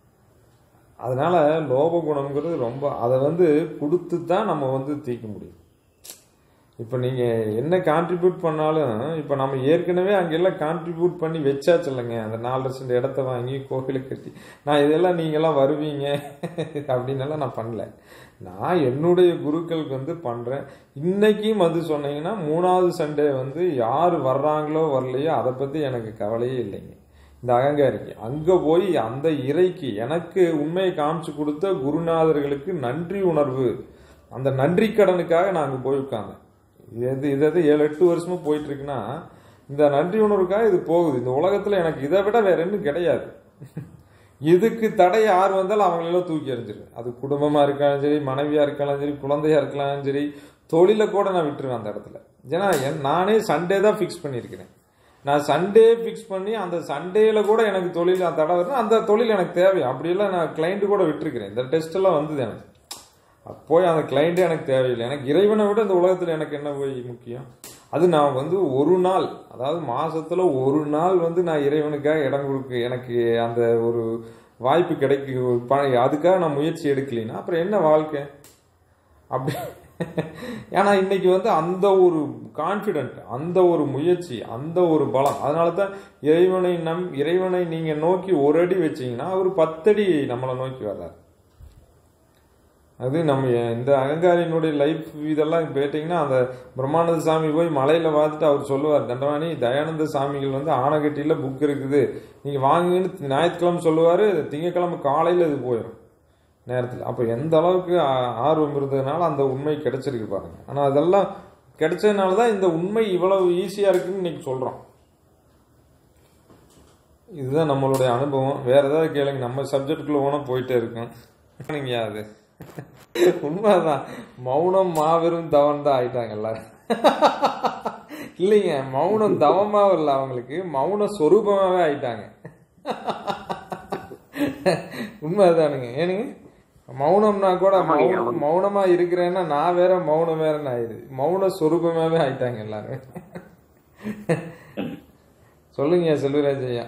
அதனால லோப குணம்ங்கிறது ரொம்ப, அதை வந்து கொடுத்து தான் நம்ம வந்து தீர்க்க முடியும். இப்போ நீங்கள் என்ன கான்ட்ரிபியூட் பண்ணாலும், இப்போ நம்ம ஏற்கனவே அங்கெல்லாம் கான்ட்ரிபியூட் பண்ணி வச்சாச்சு இல்லைங்க, அந்த நாலு லட்சம் இடத்த வாங்கி கோவிலை கட்டி. நான் இதெல்லாம் நீங்கள்லாம் வருவீங்க அப்படின்னெல்லாம் நான் பண்ணல. நான் என்னுடைய குருக்களுக்கு வந்து பண்ணுறேன். இன்றைக்கும் வந்து சொன்னீங்கன்னா மூணாவது சண்டே வந்து யார் வர்றாங்களோ வரலையோ அதை பற்றி எனக்கு கவலையே இல்லைங்க. இந்த அகங்காரிக்கு அங்கே போய் அந்த இறைக்கு எனக்கு உண்மையை காமிச்சு கொடுத்த குருநாதர்களுக்கு நன்றி உணர்வு, அந்த நன்றி கடனுக்காக நான் அங்கே போய் உட்காந்தேன். இது இது ஏழு எட்டு வருஷமா போயிட்டு இருக்குன்னா இந்த நன்றி உணர்வுக்காக இது போகுது. இந்த உலகத்தில் எனக்கு இதை விட வேற இன்னும் கிடையாது. இதுக்கு தடை யார் வந்தாலும் அவங்களெல்லாம் தூக்கி எறிஞ்சிருவேன். அது குடும்பமாக இருக்காலும் சரி, மனைவியாக இருக்கலாம் சரி, குழந்தையாக இருக்கலாம் சரி, தொழிலை கூட நான் விட்டுருவேன் அந்த இடத்துல. ஏன்னா நானே சண்டே தான் ஃபிக்ஸ் பண்ணியிருக்கிறேன். நான் சண்டே ஃபிக்ஸ் பண்ணி அந்த சண்டேல கூட எனக்கு தொழில் தடை வருதுன்னா அந்த தொழில் எனக்கு தேவை. அப்படியெல்லாம் நான் கிளைண்ட்டு கூட விட்டுருக்கிறேன். இந்த டெஸ்ட் எல்லாம் வந்தது எனக்கு. போய் அந்த கிளைண்ட்டே எனக்கு தேவையில்லை. எனக்கு இறைவனை விட இந்த உலகத்தில் எனக்கு என்ன போய் முக்கியம்? அது நான் வந்து ஒரு நாள், அதாவது மாசத்துல ஒரு நாள் வந்து நான் இறைவனுக்காக இடம் கொடுக்க எனக்கு அந்த ஒரு வாய்ப்பு கிடைக்க, அதுக்காக நான் முயற்சி எடுக்கலைன்னா அப்புறம் என்ன வாழ்க்கை அப்படி? ஏன்னா இன்னைக்கு வந்து அந்த ஒரு கான்ஃபிடென்ட், அந்த ஒரு முயற்சி, அந்த ஒரு பலம். அதனால தான் இறைவனை நம் இறைவனை நீங்க நோக்கி ஒரு அடி வச்சீங்கன்னா அவர் பத்தடி நம்மளை நோக்கி வர்றாரு. அது நம்ம இந்த அகங்காரியினுடைய லைஃப் இதெல்லாம் கேட்டிங்கன்னா, அந்த பிரம்மானந்த சாமி போய் மலையில் பார்த்துட்டு அவர் சொல்லுவார், தண்டவாணி தயானந்த சாமிகள் வந்து ஆனகட்டியில் புக் இருக்குது, நீங்கள் வாங்குன்னு ஞாயிற்றுக்கிழமை சொல்லுவார், திங்கக்கிழமை காலையில் இது போயிடும் நேரத்தில். அப்போ எந்த அளவுக்கு ஆர்வம் இருந்ததுனால அந்த உண்மை கிடைச்சிருக்கு பாருங்க. ஆனால் அதெல்லாம் கிடைச்சதுனால தான் இந்த உண்மை இவ்வளவு ஈஸியாக இருக்குன்னு இன்னைக்கு சொல்கிறோம். இதுதான் நம்மளுடைய அனுபவம். வேற ஏதாவது கேளுங்க, நம்ம சப்ஜெக்டுக்குள்ள போனால் போயிட்டே இருக்கும். நீங்க அது உண்மைதான். மௌனம் மாபெரும் தவம் தான் ஆயிட்டாங்க எல்லாரும். இல்லைங்க, மௌனம் தவமாவும் இல்லை, அவங்களுக்கு மௌன சொரூபமாவே ஆயிட்டாங்க. உண்மைதானுங்க. ஏனுங்க, மௌனம்னா கூட மௌனமா இருக்கிறேன்னா நான் வேற மௌனம் வேறன்னு ஆயிடுது. மௌன சொரூபமாவே ஆயிட்டாங்க எல்லாரும். சொல்லுங்க செல்வராஜ் ஐயா.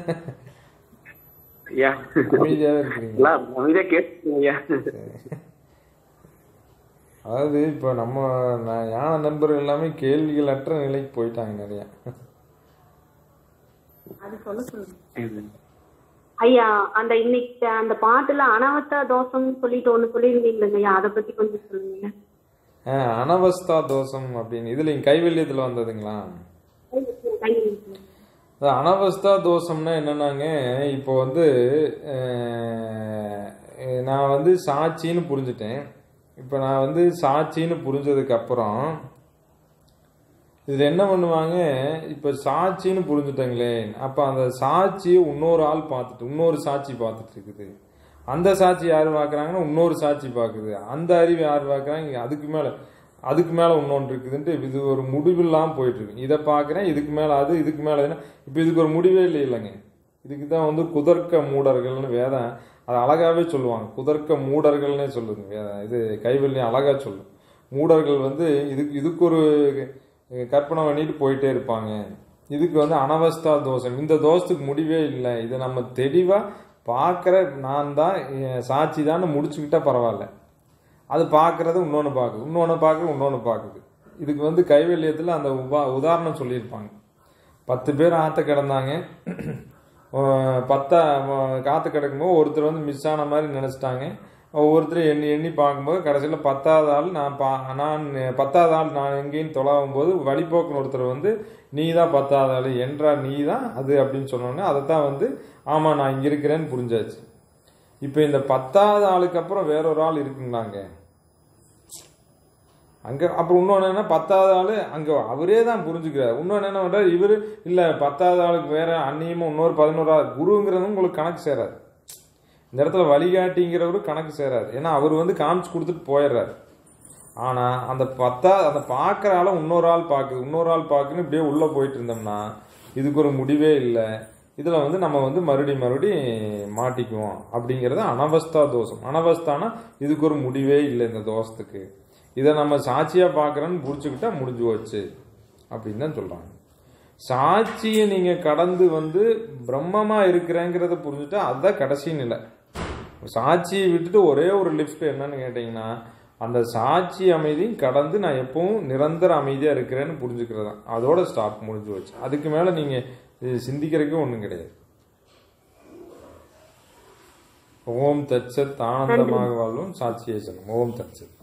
அதாவது இப்ப நம்ம ஞான நண்பர்கள் எல்லாமே கேள்விகள் அற்ற நிலைக்கு போயிட்டாங்க நிறைய. ஐயா அந்த இன்னைக்கு அந்த பாட்டுல அனாவஸ்தா தோஷம்னு சொல்லிட்டு ஒண்ணு சொல்லியிருந்தீங்களேங்க ஐயா, அதை பத்தி கொஞ்சம் சொல்லுங்க. ஆஹ் அனவஸ்தா தோஷம் அப்படின்னு இதுல இங்க கைவல்யத்துல வந்ததுங்களா? அனவஸ்தா தோஷம்னா என்னன்னாங்க, இப்போ வந்து நான் வந்து சாட்சின்னு புரிஞ்சுட்டேன். இப்போ நான் வந்து சாட்சின்னு புரிஞ்சதுக்கு அப்புறம் இதில் என்ன பண்ணுவாங்க, இப்போ சாட்சின்னு புரிஞ்சுட்டாங்களே, அப்போ அந்த சாட்சியை இன்னொரு ஆள் பார்த்துட்டு இன்னொரு சாட்சி பார்த்துட்டு இருக்குது. அந்த சாட்சி யார் பார்க்குறாங்கன்னா இன்னொரு சாட்சி பார்க்குது. அந்த அறிவு யார் பார்க்குறாங்க, அதுக்கு மேலே அதுக்கு மேலே இன்னொன்று இருக்குதுன்ட்டு இது ஒரு முடிவில்லாமல் போயிட்டுருக்கு. இதை பார்க்குறேன், இதுக்கு மேலே அது, இதுக்கு மேலே என்ன, இப்போ இதுக்கு ஒரு முடிவே இல்லை இல்லைங்க. இதுக்கு தான் வந்து குதர்க்க மூடர்கள்னு வேதம் அது அழகாகவே சொல்லுவாங்க. குதர்க்க மூடர்கள்னே சொல்லுங்க வேதம். இது கைவல்யம் அழகாக சொல்லும். மூடர்கள் வந்து இதுக்கு இதுக்கு ஒரு கற்பனை பண்ணிட்டு போயிட்டே இருப்பாங்க. இதுக்கு வந்து அனவஸ்தா தோஷம். இந்த தோஷத்துக்கு முடிவே இல்லை. இதை நம்ம தெளிவாக பார்க்குற நான் தான் சாட்சி தான் முடிச்சுக்கிட்டா பரவாயில்ல. அது பார்க்குறது இன்னொன்று பார்க்குது, இன்னொன்று பார்க்குறது இன்னொன்று பார்க்குது. இதுக்கு வந்து கைவல்யத்தில் அந்த உபா உதாரணம் சொல்லியிருப்பாங்க. பத்து பேர் ஆற்ற கிடந்தாங்க. பத்தா காற்று கிடக்கும்போது ஒருத்தர் வந்து மிஸ் ஆன மாதிரி நினச்சிட்டாங்க. ஒவ்வொருத்தரும் எண்ணி எண்ணி பார்க்கும்போது கடைசியில் பத்தாவது ஆள் நான் பா நான் பத்தாவது ஆள் நான் எங்கேயும் தொலாவும் போது வழிபோக்குன்னு ஒருத்தர் வந்து நீ தான் பத்தாவது ஆள் என்றா நீ தான் அது அப்படின்னு சொன்னோன்னே அதை தான் வந்து ஆமாம் நான் இங்கே இருக்கிறேன்னு புரிஞ்சாச்சு. இப்போ இந்த பத்தாவது ஆளுக்கு அப்புறம் வேறொரு ஆள் இருக்குங்களாங்க அங்கே. அப்புறம் இன்னொன்று என்ன, பத்தாவது ஆள் அங்கே அவரே தான் புரிஞ்சுக்கிறார். இன்னொன்று என்ன பண்ணுறாரு, இவர் இல்லை பத்தாவது ஆளுக்கு வேற அந்நியமும் இன்னொரு பதினோரு ஆள் குருங்கிறது உங்களுக்கு கணக்கு சேராது. இந்த இடத்துல வழிகாட்டிங்கிறவரு கணக்கு சேராது. ஏன்னா அவர் வந்து காமிச்சு கொடுத்துட்டு போயிடுறாரு. ஆனால் அந்த பத்தா அந்த பார்க்குற ஆளை இன்னொரு ஆள் பார்க்குது, இன்னொரு ஆள் பார்க்குன்னு இப்படியே உள்ளே போயிட்டு இருந்தோம்னா இதுக்கு ஒரு முடிவே இல்லை. இதில் வந்து நம்ம வந்து மறுபடி மறுபடி மாட்டிக்குவோம். அப்படிங்கிறது அனவஸ்தா தோஷம். அனவஸ்தானா இதுக்கு ஒரு முடிவே இல்லை இந்த தோஷத்துக்கு. இதை நம்ம சாட்சியாக பார்க்குறேன்னு புடிச்சுக்கிட்டா முடிஞ்சு வச்சு அப்படின்னு தான் சொல்கிறாங்க. சாட்சியை நீங்கள் கடந்து வந்து பிரம்மமாக இருக்கிறேங்கிறத புரிஞ்சுட்டா அதுதான் கடைசி நிலை. சாட்சியை விட்டுட்டு ஒரே ஒரு லிஃப்ட் என்னன்னு கேட்டிங்கன்னா அந்த சாட்சி அமைதியும் கடந்து நான் எப்பவும் நிரந்தர அமைதியாக இருக்கிறேன்னு புரிஞ்சுக்கிறது தான். அதோட ஸ்டாப் முடிஞ்சு வச்சு. அதுக்கு மேலே நீங்கள் சிந்திக்கிறதுக்கே ஒன்றும் கிடையாது. ஓம் தச்சத் ஆனந்தமாக வாழ்வும் சாட்சியே சொல்லும். ஓம் தச்சத்.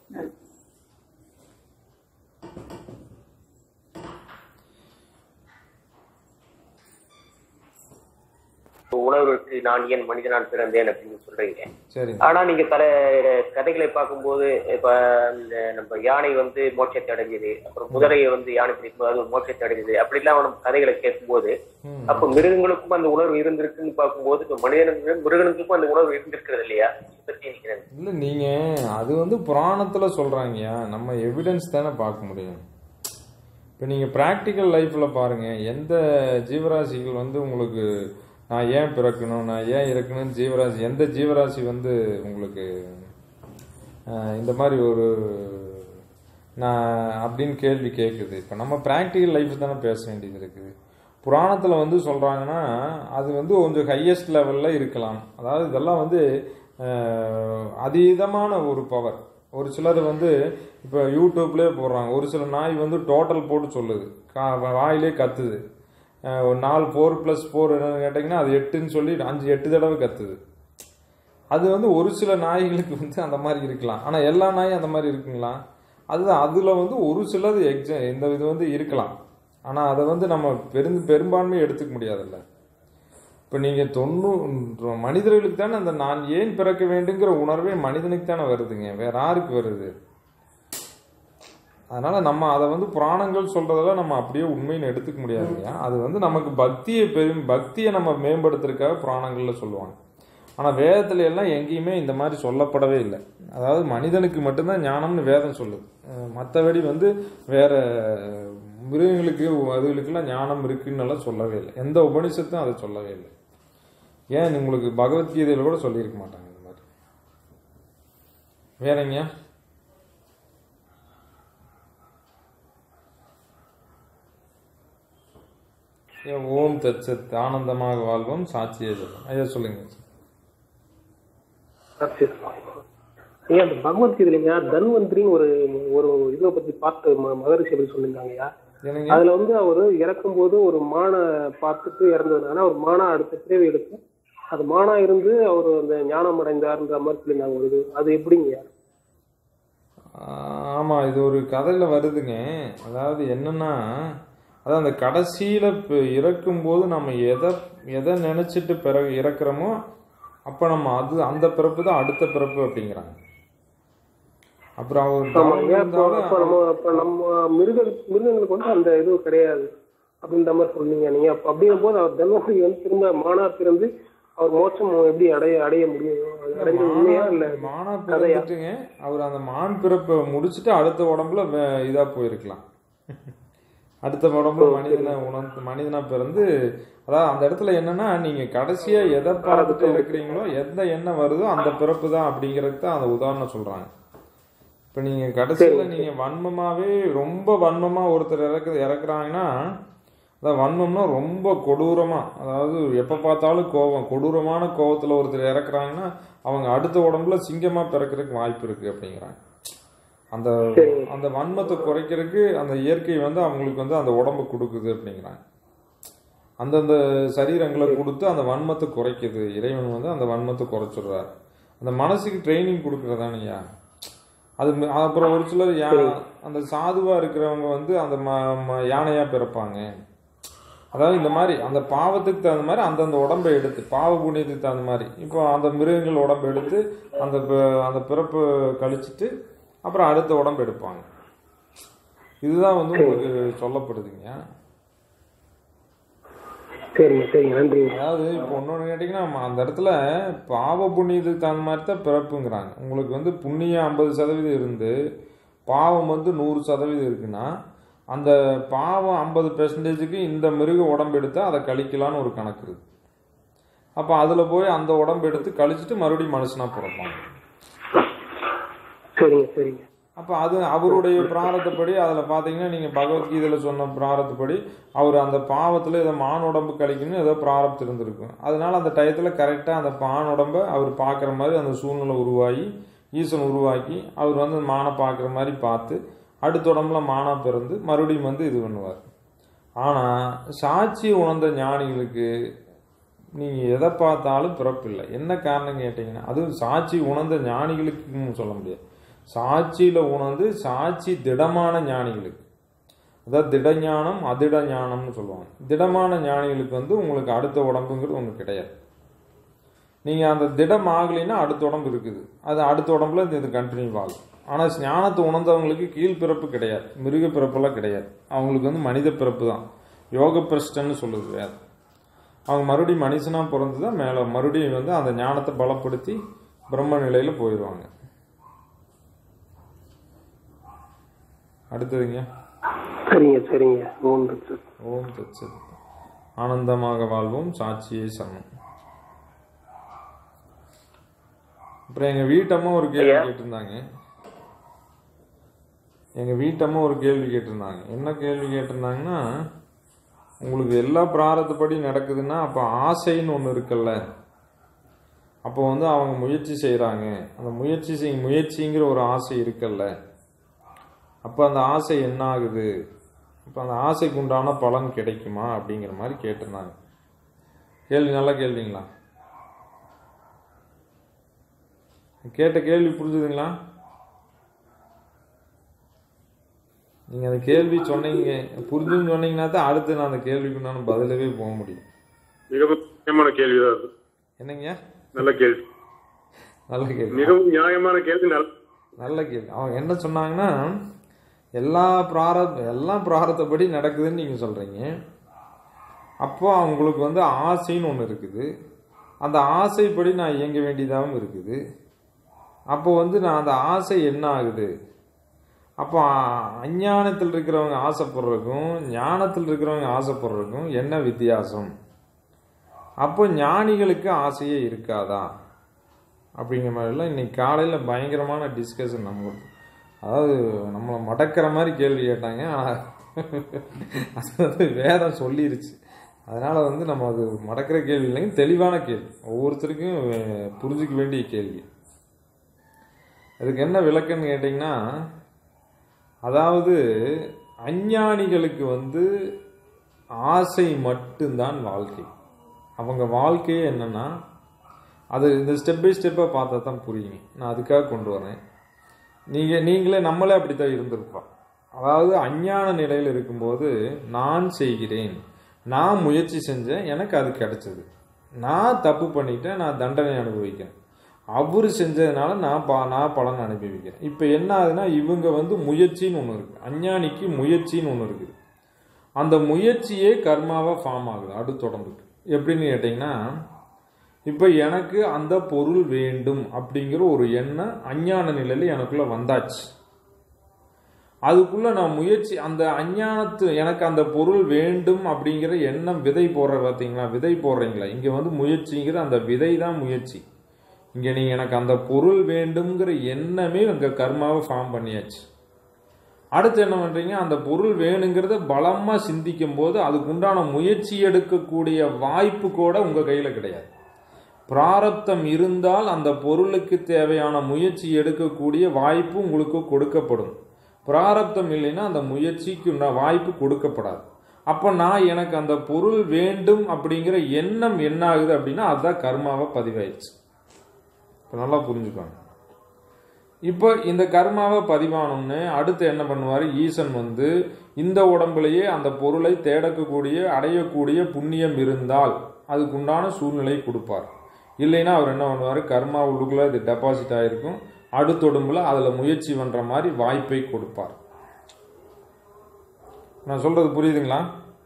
உணர்வுக்கு நான் ஏன் மனிதனான் பிறந்தேன் அப்படின்னு சொல்றீங்க. சரி. ஆனா நீங்க பல கதைகளை பார்க்கும்போது இப்ப இந்த நம்ம யானை வந்து மோட்சத்தை அடைஞ்சது, அப்புறம் குதிரையை வந்து யானை பிடிக்கும் அது மோட்சத்தை அடைஞ்சது, அப்படிலாம் நம்ம கதைகளை கேட்கும்போது அப்ப மிருகங்களுக்கும் அந்த உணர்வு இருந்திருக்குன்னு பார்க்கும்போது இப்ப மனிதனுக்கும் மிருகனுக்கும் அந்த உணர்வு இருந்திருக்கிறது இல்லையா பத்தி நினைக்கிறேன். இல்லை நீங்க அது வந்து புராணத்துல சொல்றாங்கயா, நம்ம எவிடன்ஸ் தானே பார்க்க முடியும். இப்போ நீங்க பிராக்டிக்கல் லைஃப்ல பாருங்க, எந்த ஜீவராசிகள் வந்து உங்களுக்கு நான் ஏன் பிறக்கணும் நான் ஏன் இருக்கணும்னு ஜீவராசி எந்த ஜீவராசி வந்து உங்களுக்கு இந்த மாதிரி ஒரு நான் அப்படின்னு கேள்வி கேட்குது. இப்போ நம்ம ப்ராக்டிக்கல் லைஃப் தானே பேச வேண்டியது இருக்குது. புராணத்தில் வந்து சொல்கிறாங்கன்னா அது வந்து கொஞ்சம் ஹையஸ்ட் லெவலில் இருக்கலாம். அதாவது இதெல்லாம் வந்து அதீதமான ஒரு பவர். ஒரு சிலர் வந்து இப்போ யூடியூப்லேயே போடுறாங்க. ஒரு சில நாய் வந்து டோட்டல் போட்டு சொல்லுது, கா வாயிலே கத்துது. ஒரு நாலு ஃபோர் ப்ளஸ் ஃபோர் என்னன்னு கேட்டிங்கன்னா அது எட்டுன்னு சொல்லி அஞ்சு எட்டு தடவை கத்துது. அது வந்து ஒரு சில நாய்களுக்கு வந்து அந்த மாதிரி இருக்கலாம். ஆனால் எல்லா நாயும் அந்த மாதிரி இருக்குங்களா? அதுதான் அதில் வந்து ஒரு சிலது எக்ஸா இந்த இது வந்து இருக்கலாம். ஆனால் அதை வந்து நம்ம பெரும் பெரும்பான்மையை எடுத்துக்க முடியாதுல்ல. இப்போ நீங்கள் தொண்ணூறு மனிதர்களுக்கு தானே அந்த நான் ஏன் பிறக்க வேண்டுங்கிற உணர்வே மனிதனுக்கு தானே வருதுங்க, வேற யாருக்கு வருது? அதனால் நம்ம அதை வந்து புராணங்கள் சொல்கிறதெல்லாம் நம்ம அப்படியே உண்மைன்னு எடுத்துக்க முடியாதுங்க. அது வந்து நமக்கு பக்தியை பெரும் பக்தியை நம்ம மேம்படுத்துறதுக்காக புராணங்களில் சொல்லுவாங்க. ஆனால் வேதத்துல எல்லாம் எங்கேயுமே இந்த மாதிரி சொல்லப்படவே இல்லை. அதாவது மனிதனுக்கு மட்டும்தான் ஞானம்னு வேதம் சொல்லுது. மற்றபடி வந்து வேற மிருகங்களுக்கு அதுகளுக்கெல்லாம் ஞானம் இருக்குன்னு எல்லாம் சொல்லவே இல்லை. எந்த உபனிஷத்தும் அதை சொல்லவே இல்லை. ஏன் உங்களுக்கு பகவத்கீதையில் கூட சொல்லியிருக்க மாட்டாங்க இந்த மாதிரி. வேறங்க ஓம் தச்சத் ஆனந்தமாக வாழ்வோம் சாட்சியே சொல்லும். ஐயா சொல்லுங்க. ஐயா அந்த பகவத்கீதையிலங்க தன்வந்திரின்னு ஒரு ஒரு இதை பத்தி பார்த்து மகரிஷி பத்தி சொல்லியிருந்தாங்கய்யா. அதுல வந்து அவரு இறக்கும் போது ஒரு மானை பார்த்துட்டு இறந்ததுனால ஒரு மானா அடுத்த பிறவி எடுத்து அது மானா இருந்து அவர் அந்த ஞானம் அடைந்தார்ன்ற மாதிரி சொல்லியிருந்தாங்க ஒரு இது. அது எப்படிங்க? ஆமாம், இது ஒரு கதையில் வருதுங்க. அதாவது என்னன்னா, அதான் அந்த கடைசியில் இப்போ இறக்கும்போது நம்ம எதை எதை நினச்சிட்டு பிறகு இறக்குறோமோ அப்போ நம்ம அது அந்த பிறப்பு தான் அடுத்த பிறப்பு அப்படிங்கிறாங்க. அப்புறம் அவர் நம்ம மிருக மிருகங்களுக்கு வந்து அந்த இது கிடையாது அப்படின்ற மாதிரி சொன்னீங்க நீங்க. அப்படிங்கும் போது அவர் தன்வந்திரி வந்து திரும்ப மானா பிறந்து அவர் மோட்சம் எப்படி அடைய அடைய முடியும்? மானா பிறந்துட்டுங்க அவர் அந்த மான் பிறப்பை முடிச்சுட்டு அடுத்த உடம்புல இதா போயிருக்கலாம். அடுத்த உடம்புல மனிதனை உணர்ந்து மனிதனா பிறந்து, அதாவது அந்த இடத்துல என்னன்னா, நீங்க கடைசியா எதை பார்த்துட்டு இருக்கிறீங்களோ எந்த எண்ணம் வருதோ அந்த பிறப்பு தான் அப்படிங்கிறது தான் அந்த உதாரணம் சொல்றாங்க. இப்ப நீங்க கடைசியில நீங்க வன்மமாவே ரொம்ப வன்மமா ஒருத்தர் இறக்கு இறக்குறாங்கன்னா, அதாவது வன்மம்னா ரொம்ப கொடூரமா, அதாவது எப்ப பார்த்தாலும் கோபம், கொடூரமான கோபத்துல ஒருத்தர் இறக்குறாங்கன்னா அவங்க அடுத்த உடம்புல சிங்கமா பிறக்கிறதுக்கு வாய்ப்பு இருக்கு அப்படிங்கிறாங்க. அந்த அந்த வன்மத்தை குறைக்கிறதுக்கு அந்த இயற்கை வந்து அவங்களுக்கு வந்து அந்த உடம்பு கொடுக்குது அப்படிங்கிறாங்க. அந்தந்த சரீரங்களை கொடுத்து அந்த வன்மத்தை குறைக்குது. இறைவன் வந்து அந்த வன்மத்தை குறைச்சிடுறாரு. அந்த மனசுக்கு ட்ரைனிங் கொடுக்குறதானையா. அது அப்புறம் ஒரு சிலர் யா அந்த சாதுவா இருக்கிறவங்க வந்து அந்த ம யானையா பிறப்பாங்க. அதாவது இந்த மாதிரி அந்த பாவத்துக்கு தகுந்த மாதிரி அந்தந்த உடம்பை எடுத்து, பாவ புண்ணியத்துக்கு தகுந்த மாதிரி இப்போ அந்த மிருகங்கள் உடம்பு எடுத்து அந்த அந்த பிறப்பு கழிச்சிட்டு அப்புறம் அடுத்த உடம்பு எடுப்பாங்க. இதுதான் வந்து உங்களுக்கு சொல்லப்படுதுங்க. அதாவது இப்போ ஒன்னொன்று கேட்டீங்கன்னா, அந்த இடத்துல பாவ புண்ணியத்துக்கு தகுந்த மாதிரி தான் பிறப்புங்கிறாங்க. உங்களுக்கு வந்து புண்ணியம் ஐம்பது சதவீதம் இருந்து பாவம் வந்து நூறு சதவீதம் இருக்குன்னா, அந்த பாவம் ஐம்பது பெர்சன்டேஜுக்கு இந்த மிருக உடம்பு எடுத்தால் அதை கழிக்கலான்னு ஒரு கணக்கு இருக்கு. அப்போ அதில் போய் அந்த உடம்பு எடுத்து கழிச்சிட்டு மறுபடியும் மனுஷனா பிறப்பாங்க. சரிங்க சரிங்க. அப்போ அது அவருடைய பிராரத்தப்படி அதில் பார்த்தீங்கன்னா, நீங்கள் பகவத்கீதையில் சொன்ன பிராரத்தப்படி அவர் அந்த பாவத்தில் ஏதோ மான் உடம்பு கழிக்கணும்னு ஏதோ பிராரப்து இருந்திருக்கும். அதனால அந்த டயத்தில் கரெக்டாக அந்த பான் உடம்பை அவர் பார்க்குற மாதிரி அந்த சூழ்நிலை உருவாகி ஈசன் உருவாக்கி அவர் வந்து மானை பார்க்குற மாதிரி பார்த்து அடுத்த உடம்புல மானா பிறந்து மறுபடியும் வந்து இது பண்ணுவார். ஆனால் சாட்சி உணர்ந்த ஞானிகளுக்கு நீங்கள் எதை பார்த்தாலும் பிறப்பு இல்லை. என்ன காரணம் கேட்டிங்கன்னா, அதுவும் சாட்சி உணர்ந்த ஞானிகளுக்கு சொல்ல முடியாது. சாட்சியில் உணர்ந்து சாட்சி திடமான ஞானிகளுக்கு, அதாவது திட ஞானம் அதிட ஞானம்னு சொல்லுவாங்க. திடமான ஞானிகளுக்கு வந்து உங்களுக்கு அடுத்த உடம்புங்கிறது ஒன்று கிடையாது. நீங்கள் அந்த திடம் ஆகலைன்னா அடுத்த உடம்பு இருக்குது, அது அடுத்த உடம்புல இது கண்டினியூ ஆகும். ஆனால் ஞானத்தை உணர்ந்தவங்களுக்கு கீழ் பிறப்பு கிடையாது, மிருக பிறப்பெல்லாம் கிடையாது. அவங்களுக்கு வந்து மனித பிறப்பு தான். யோக பிரஷ்டன்னு சொல்லுது வேறு. அவங்க மறுபடியும் மனுஷனாக பிறந்து தான் மேலே மறுபடியும் வந்து அந்த ஞானத்தை பலப்படுத்தி பிரம்ம நிலையில் போயிடுவாங்க. அடுத்ததுங்க. சரிங்க சரிங்க. ஓம் தத்சத். ஓம் தத்சத். ஆனந்தமாக வாழ்வோம், சாட்சியை சரணம். அப்புறம் எங்கள் வீட்டம்மா ஒரு கேள்வி கேட்டிருந்தாங்க. எங்கள் வீட்டம்மா ஒரு கேள்வி கேட்டிருந்தாங்க. என்ன கேள்வி கேட்டிருந்தாங்கன்னா, உங்களுக்கு எல்லா பிராரத்தப்படி நடக்குதுன்னா அப்போ ஆசைன்னு ஒன்று இருக்குல்ல, அப்போ வந்து அவங்க முயற்சி செய்கிறாங்க, அந்த முயற்சி செய் முயற்சிங்கிற ஒரு ஆசை இருக்குல்ல, அப்போ அந்த ஆசை என்ன ஆகுது, இப்போ அந்த ஆசைக்கு உண்டான பலன் கிடைக்குமா அப்படிங்கிற மாதிரி கேட்டிருந்தாங்க. கேள்வி நல்லா கேள்விங்களா? கேட்ட கேள்வி புரிஞ்சுதுங்களா? நீங்கள் அந்த கேள்வி சொன்னீங்க, புரிஞ்சுன்னு சொன்னீங்கன்னா தான் அடுத்து நான் அந்த கேள்விக்கு நான் பதிலவே போக முடியும். மிகவும் நியாயமான கேள்வி தான். என்னங்க? நல்ல கேள்வி. நல்ல கேள்வி. மிகவும் நியாயமான கேள்வி. நல்ல கேள்வி. அவங்க என்ன சொன்னாங்கன்னா, எல்லா பிராரத் எல்லாம் பிராரத்தப்படி நடக்குதுன்னு நீங்கள் சொல்கிறீங்க. அப்போ அவங்களுக்கு வந்து ஆசைன்னு ஒன்று இருக்குது, அந்த ஆசைப்படி நான் இயங்க வேண்டியதாகவும் இருக்குது. அப்போ வந்து நான் அந்த ஆசை என்ன ஆகுது, அப்போ அஞ்ஞானத்தில் இருக்கிறவங்க ஆசைப்படுறதுக்கும் ஞானத்தில் இருக்கிறவங்க ஆசைப்படுறதுக்கும் என்ன வித்தியாசம்? அப்போ ஞானிகளுக்கு ஆசையே இருக்காதா அப்படிங்கிற மாதிரிலாம் இன்னைக்கு காலையில் பயங்கரமான டிஸ்கஷன். நம்மளுக்கு அதாவது நம்மளை மடக்கிற மாதிரி கேள்வி கேட்டாங்க. ஆனால் அது வந்து வேதம் சொல்லிருச்சு. அதனால் வந்து நம்ம அது மடக்கிற கேள்வி இல்லைங்க, தெளிவான கேள்வி, ஒவ்வொருத்தருக்கும் புரிஞ்சிக்க வேண்டிய கேள்வி. அதுக்கு என்ன விளக்கம்னு கேட்டிங்கன்னா, அதாவது அஞ்ஞானிகளுக்கு வந்து ஆசை மட்டும்தான் வாழ்க்கை. அவங்க வாழ்க்கையே என்னன்னா அது இந்த ஸ்டெப் பை ஸ்டெப்பாக பார்த்தா தான் புரியுங்க. நான் அதுக்காக கொண்டு வரேன். நீங்கள் நீங்களே நம்மளே அப்படித்தான் இருந்திருப்போம். அதாவது அஞ்ஞான நிலையில் இருக்கும்போது நான் செய்கிறேன், நான் முயற்சி செஞ்சேன், எனக்கு அது கிடைச்சது, நான் தப்பு பண்ணிட்டேன், நான் தண்டனை அனுபவிக்கிறேன், அவர் செஞ்சதுனால நான் பா நான் பலன் அனுபவிக்கிறேன். இப்போ என்ன ஆகுதுன்னா இவங்க வந்து முயற்சின்னு ஒன்று இருக்குது, அஞ்ஞானிக்கு முயற்சின்னு ஒன்று இருக்குது. அந்த முயற்சியே கர்மாவாக ஃபார்ம் ஆகுது அடுத்தொடம்புக்கு. எப்படின்னு கேட்டிங்கன்னா, இப்போ எனக்கு அந்த பொருள் வேண்டும் அப்படிங்கிற ஒரு எண்ணம் அஞ்ஞான நிலையில் எனக்குள்ளே வந்தாச்சு. அதுக்குள்ளே நான் முயற்சி, அந்த அஞ்ஞானத்து எனக்கு அந்த பொருள் வேண்டும் அப்படிங்கிற எண்ணம் விதை போடுற பார்த்தீங்களா, விதை போடுறீங்களா, இங்கே வந்து முயற்சிங்கிற அந்த விதை தான் முயற்சி. இங்கே நீங்கள் எனக்கு அந்த பொருள் வேண்டும்ங்கிற எண்ணமே உங்கள் கர்மாவை ஃபார்ம் பண்ணியாச்சு. அடுத்து என்ன பண்ணுறீங்க, அந்த பொருள் வேணுங்கிறத பலமாக சிந்திக்கும் போது அதுக்குண்டான முயற்சி எடுக்கக்கூடிய வாய்ப்பு கூட உங்கள் கையில் கிடையாது. பிராரப்தம் இருந்தால் அந்த பொருளுக்கு தேவையான முயற்சி எடுக்கக்கூடிய வாய்ப்பு உங்களுக்கு கொடுக்கப்படும். பிராரப்தம் இல்லைன்னா அந்த முயற்சிக்கு வாய்ப்பு கொடுக்கப்படாது. அப்போ நான் எனக்கு அந்த பொருள் வேண்டும் அப்படிங்கிற எண்ணம் என்ன ஆகுது அப்படின்னா அதுதான் கர்மாவை பதிவாயிடுச்சு. இப்போ நல்லா புரிஞ்சுக்கோங்க. இப்போ இந்த கர்மாவை பதிவானோம்னு அடுத்து என்ன பண்ணுவார், ஈசன் வந்து இந்த உடம்புலையே அந்த பொருளை தேடக்கூடிய அடையக்கூடிய புண்ணியம் இருந்தால் அதுக்குண்டான சூழ்நிலை கொடுப்பார். இல்லைன்னா அவர் என்ன பண்ணுவார், கர்மா உள்ளுக்குள்ளே இது டெபாசிட் ஆகிருக்கும், அடுத்த உடம்புல அதில் முயற்சி பண்ணுற மாதிரி வாய்ப்பை கொடுப்பார். நான் சொல்கிறது புரியுதுங்களா?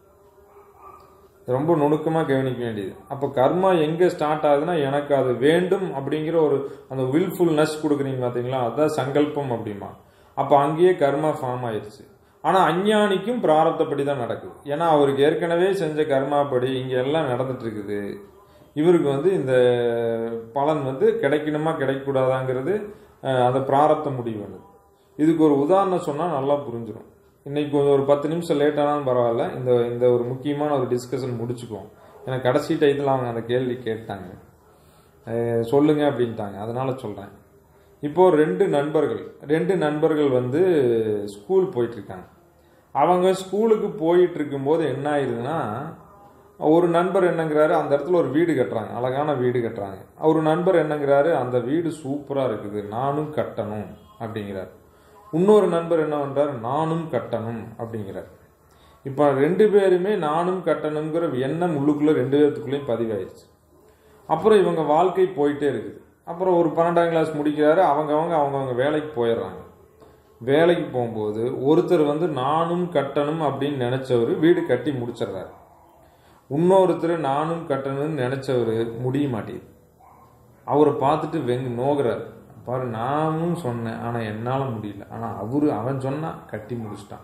ரொம்ப நுணுக்கமாக கவனிக்க வேண்டியது. அப்போ கர்மா எங்கே ஸ்டார்ட் ஆகுதுன்னா எனக்கு அது வேண்டும் அப்படிங்கிற ஒரு அந்த வில்ஃபுல்னஸ் கொடுக்குறீங்க பார்த்தீங்களா, அதுதான் சங்கல்பம் அப்படிமா. அப்போ அங்கேயே கர்மா ஃபார்ம் ஆயிடுச்சு. ஆனால் அஞ்ஞானிக்கும் பிராரப்தப்படி தான் நடக்குது. ஏன்னா அவருக்கு ஏற்கனவே செஞ்ச கர்மாப்படி இங்கே எல்லாம் நடந்துட்டு இருக்குது. இவருக்கு வந்து இந்த பலன் வந்து கிடைக்கணுமா கிடைக்கக்கூடாதாங்கிறது அந்த பிராரப்த முடிவு வேணும். இதுக்கு ஒரு உதாரணம் சொன்னால் நல்லா புரிஞ்சிடும். இன்னைக்கு கொஞ்சம் ஒரு பத்து நிமிஷம் லேட்டானாலும் பரவாயில்ல, இந்த இந்த ஒரு முக்கியமான ஒரு டிஸ்கஷன் முடிச்சுக்குவோம். ஏன்னா கடைசி டைத்தில் அவங்க அந்த கேள்வி கேட்டாங்க, சொல்லுங்க அப்படின்ட்டாங்க, அதனால சொல்கிறேன். இப்போது ரெண்டு நண்பர்கள் ரெண்டு நண்பர்கள் வந்து ஸ்கூல் போயிட்டுருக்காங்க. அவங்க ஸ்கூலுக்கு போயிட்டு இருக்கும்போது என்ன ஆயிடுதுன்னா, ஒரு நண்பர் என்னங்கிறாரு, அந்த இடத்துல ஒரு வீடு கட்டுறாங்க, அழகான வீடு கட்டுறாங்க. ஒரு நண்பர் என்னங்கிறாரு, அந்த வீடு சூப்பராக இருக்குது, நானும் கட்டணும் அப்படிங்கிறார். இன்னொரு நண்பர் என்ன பண்ணுறாரு, நானும் கட்டணும் அப்படிங்கிறார். இப்போ ரெண்டு பேருமே நானும் கட்டணுங்கிற எண்ணம் உள்ளுக்குள்ளே ரெண்டு பேர்த்துக்குள்ளேயும் பதிவாயிடுச்சு. அப்புறம் இவங்க வாழ்க்கை போயிட்டே இருக்குது. அப்புறம் ஒரு பன்னெண்டாம் கிளாஸ் முடிக்கிறாரு, அவங்கவங்க அவங்கவுங்க வேலைக்கு போயிடுறாங்க. வேலைக்கு போகும்போது ஒருத்தர் வந்து நானும் கட்டணும் அப்படின்னு நினச்சவர் வீடு கட்டி முடிச்சிடுறாரு. இன்னொருத்தர் நானும் கட்டணும்னு நினச்சவர் முடிய மாட்டேங்குது. அவரை பார்த்துட்டு வெங்க நோகிறார். பாரு, நானும் சொன்னேன் ஆனால் என்னால் முடியல, ஆனால் அவரு அவன் சொன்னான் கட்டி முடிச்சிட்டான்,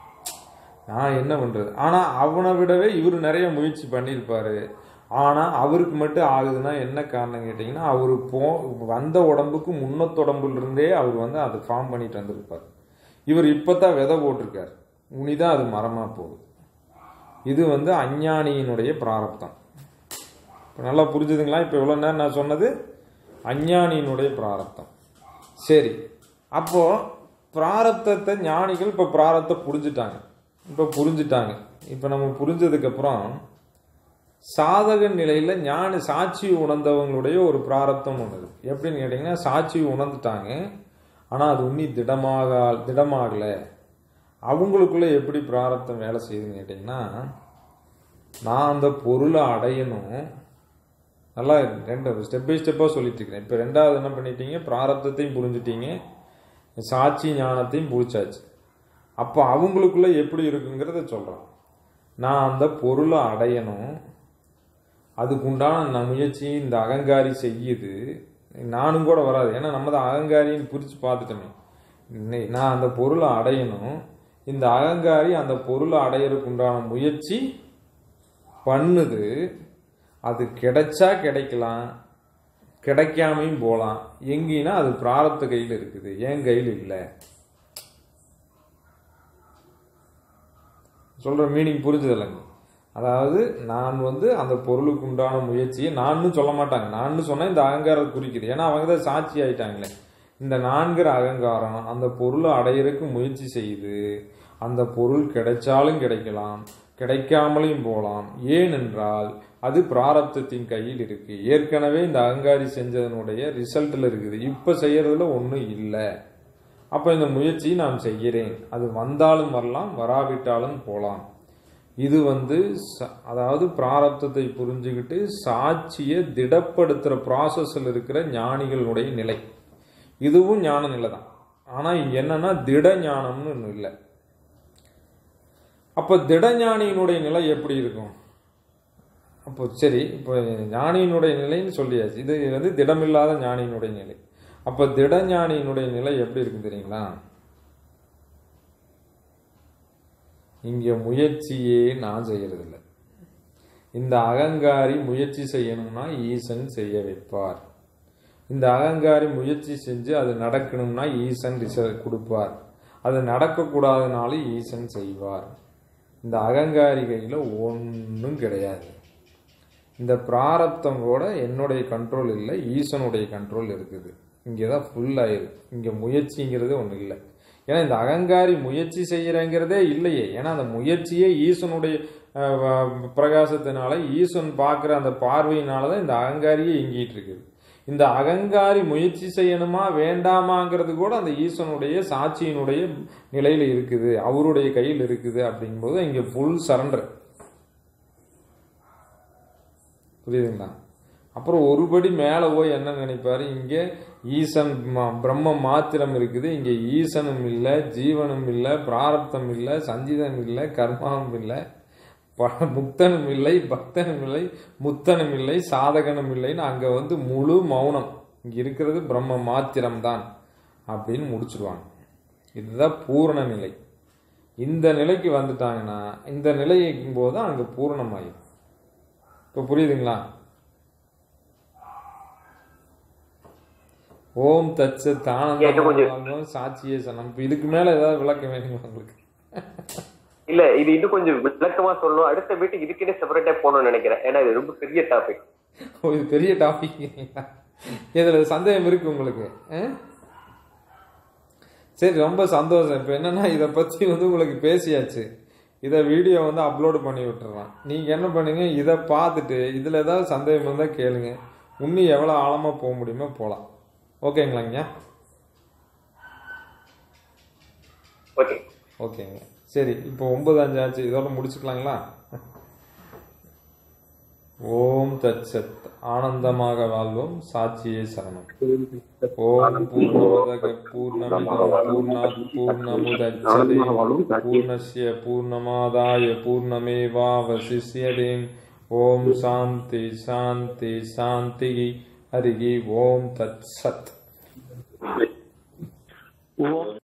நான் என்ன பண்ணுறது. ஆனால் அவனை விடவே இவர் நிறைய முயற்சி பண்ணியிருப்பார். ஆனால் அவருக்கு மட்டும் ஆகுதுன்னா என்ன காரணம் கேட்டிங்கன்னா, அவர் போ வந்த உடம்புக்கு முன்னத்தொடம்புலேருந்தே அவர் வந்து அதை ஃபார்ம் பண்ணிட்டு வந்திருப்பார். இவர் இப்போ தான் விதை போட்டிருக்கார், உனிதான் அது மரமாக போகுது. இது வந்து அஞ்ஞானியினுடைய பிராரப்தம். இப்போ நல்லா புரிஞ்சுதுங்களா? இப்போ இவ்வளோ நேரம் நான் சொன்னது அஞ்ஞானியினுடைய பிராரப்தம். சரி, அப்போது பிராரப்தத்தை ஞானிகள் இப்போ பிராரப்தை புரிஞ்சுட்டாங்க. இப்போ புரிஞ்சுட்டாங்க இப்போ நம்ம புரிஞ்சதுக்கப்புறம் சாதக நிலையில் ஞானி சாட்சி உணர்ந்தவங்களுடைய ஒரு பிராரப்தம் ஒன்று. எப்படின்னு கேட்டிங்கன்னா, சாட்சி உணர்ந்துட்டாங்க, ஆனால் அது உன்னி திடமாக திடமாகலை. அவங்களுக்குள்ளே எப்படி பிராரப்தம் வேலை செய்யுதுன்னு கேட்டிங்கன்னா, நான் அந்த பொருளை அடையணும். நல்லா ரெண்டு ஸ்டெப் பை ஸ்டெப்பாக சொல்லிட்டு இருக்கிறேன். இப்போ ரெண்டாவது என்ன பண்ணிட்டீங்க, பிராரப்தத்தையும் புரிஞ்சுட்டீங்க, சாட்சி ஞானத்தையும் புரிச்சாச்சு. அப்போ அவங்களுக்குள்ளே எப்படி இருக்குங்கிறத சொல்கிறேன். நான் அந்த பொருளை அடையணும், அதுக்குண்டான நான் முயற்சி இந்த அகங்காரி செய்யுது. நானும் கூட வராது, ஏன்னா நம்ம தான் அகங்காரின்னு பிரித்து பார்த்துட்டோமே. நான் அந்த பொருளை அடையணும், இந்த அகங்காரி அந்த பொருளை அடையிறதுக்கு உண்டான முயற்சி பண்ணுது. அது கிடைச்சா கிடைக்கலாம், கிடைக்காமையும் போகலாம். எங்கினா அது பிராரப்த கையில் இருக்குது, என் கையில் இல்லை. சொல்கிற மீனிங் புரிஞ்சுதில்லைங்க. அதாவது நான் வந்து அந்த பொருளுக்கு உண்டான முயற்சியை நான்னு சொல்ல மாட்டாங்க. நான்னு சொன்னால் இந்த அகங்காரத்தை குறிக்குது, ஏன்னா அவங்க தான் சாட்சி ஆயிட்டாங்களே. இந்த நான்கிற அகங்காரம் அந்த பொருளை அடையிறதுக்கு முயற்சி செய்யுது. அந்த பொருள் கிடைச்சாலும் கிடைக்கலாம், கிடைக்காமலையும் போகலாம். ஏனென்றால் அது பிராரப்தத்தின் கையில் இருக்கு. ஏற்கனவே இந்த அகங்காரி செஞ்சதனுடைய ரிசல்ட்டில் இருக்குது. இப்போ செய்யறதுல ஒன்றும் இல்லை. அப்போ இந்த முயற்சி நான் செய்கிறேன். அது வந்தாலும் வரலாம், வராவிட்டாலும் போகலாம். இது வந்து அதாவது பிராரப்தத்தை புரிஞ்சுக்கிட்டு சாட்சியை திடப்படுத்துகிற ப்ராசஸில் இருக்கிற ஞானிகளுடைய நிலை. இதுவும் ஞான நிலை தான். ஆனால் இங்கே என்னன்னா திட ஞானம்னு ஒன்றும் இல்லை. அப்போ திடஞானியினுடைய நிலை எப்படி இருக்கும்? அப்போ சரி, இப்போ ஞானியினுடைய நிலைன்னு சொல்லியாச்சு. இது வந்து திடமில்லாத ஞானியினுடைய நிலை. அப்போ திடஞானியினுடைய நிலை எப்படி இருக்கும் தெரியுங்களா? இங்கே முயற்சியே நான் செய்யறதில்லை. இந்த அகங்காரி முயற்சி செய்யணும்னா ஈசன் செய்ய வைப்பார். இந்த அகங்காரி முயற்சி செஞ்சு அது நடக்கணும்னா ஈசன் ரிசல்ட் கொடுப்பார். அது நடக்கக்கூடாதனாலும் ஈசன் செய்வார். இந்த அகங்காரி கையில் ஒன்றும் கிடையாது. இந்த பிராரப்தம் கூட என்னுடைய கண்ட்ரோல் இல்லை, ஈசனுடைய கண்ட்ரோல் இருக்குது. இங்கே தான் ஃபுல் ஆயிருக்கு. இங்கே முயற்சிங்கிறது ஒன்றும் இல்லை. ஏன்னா இந்த அகங்காரி முயற்சி செய்கிறேங்கிறதே இல்லையே. ஏன்னா அந்த முயற்சியே ஈசனுடைய பிரகாசத்தினால, ஈசன் பார்க்குற அந்த பார்வையினால தான் இந்த அகங்காரியே இயங்கிட்டு இருக்குது. இந்த அகங்காரி முயற்சி செய்யணுமா வேண்டாமாங்கிறது கூட அந்த ஈசனுடைய சாட்சியினுடைய நிலையில் இருக்குது, அவருடைய கையில் இருக்குது. அப்படிங்கும்போது இங்கே ஃபுல் சரண்டர். புரியுதுங்களா? அப்புறம் ஒருபடி மேலே போய் என்ன நினைப்பாரு, இங்கே ஈசன் பிரம்ம மாத்திரம் இருக்குது, இங்கே ஈசனும் இல்லை, ஜீவனும் இல்லை, பிராரப்தம் இல்லை, சஞ்சிதம் இல்லை, கர்மாவும் இல்லை, முக்தனும் இல்லை, பக்தனும் இல்லை, முத்தனும் இல்லை, சாதகனும் இல்லைன்னு அங்கே வந்து முழு மௌனம். இங்கே இருக்கிறது பிரம்ம மாத்திரம்தான் அப்படின்னு முடிச்சிருவாங்க. இதுதான் பூரண நிலை. இந்த நிலைக்கு வந்துட்டாங்கன்னா இந்த நிலைக்கும் போது அங்கே பூரணமாயிடும். இப்போ புரியுதுங்களா? ஓம் தச்ச தானம் சாட்சியே சனம். இதுக்கு மேல ஏதாவது விளக்கம் வேணுமா உங்களுக்கு? இல்ல, இது இன்னும் கொஞ்சம் விளக்கமா சொல்லணும். அடுத்த வீட்டுக்கு இதுக்கிட்டே செப்பரேட்டா போகணும்னு நினைக்கிறேன். ஏன்னா இது ரொம்ப பெரிய டாபிக். ஓ, இது பெரிய டாபிக். இதுல சந்தேகம் இருக்கு உங்களுக்கு? சரி, ரொம்ப சந்தோஷம். இப்போ என்னன்னா இதை பத்தி வந்து உங்களுக்கு பேசியாச்சு. இதை வீடியோ வந்து அப்லோடு பண்ணி விட்டுறலாம். நீங்க என்ன பண்ணுங்க, இதை பார்த்துட்டு இதுல ஏதாவது சந்தேகம் இருந்தால் கேளுங்க. இன்னும் எவ்வளோ ஆழமா போக முடியுமோ போகலாம். ஓகேங்களாங்க? ஓகே ஓகேங்க. சரி, இப்போ ஒன்பது அஞ்சு ஆச்சு. இதோட முடிச்சுக்கலாங்களா? ஓம் தத்சத். ஆனந்தமாக வாழ்வோம். சாட்சியே சரணம். ஓம் பூர்ணமதக பூர்ணமிதம் பூர்ணாத் பூர்ணமுதச்யதே பூர்ணஸ்ய பூர்ணமாதாய பூர்ணமேவாவசிஷ்யதே. ஓம் சாந்தி சாந்தி சாந்தி. ஹரி ஓம் தத்சத்.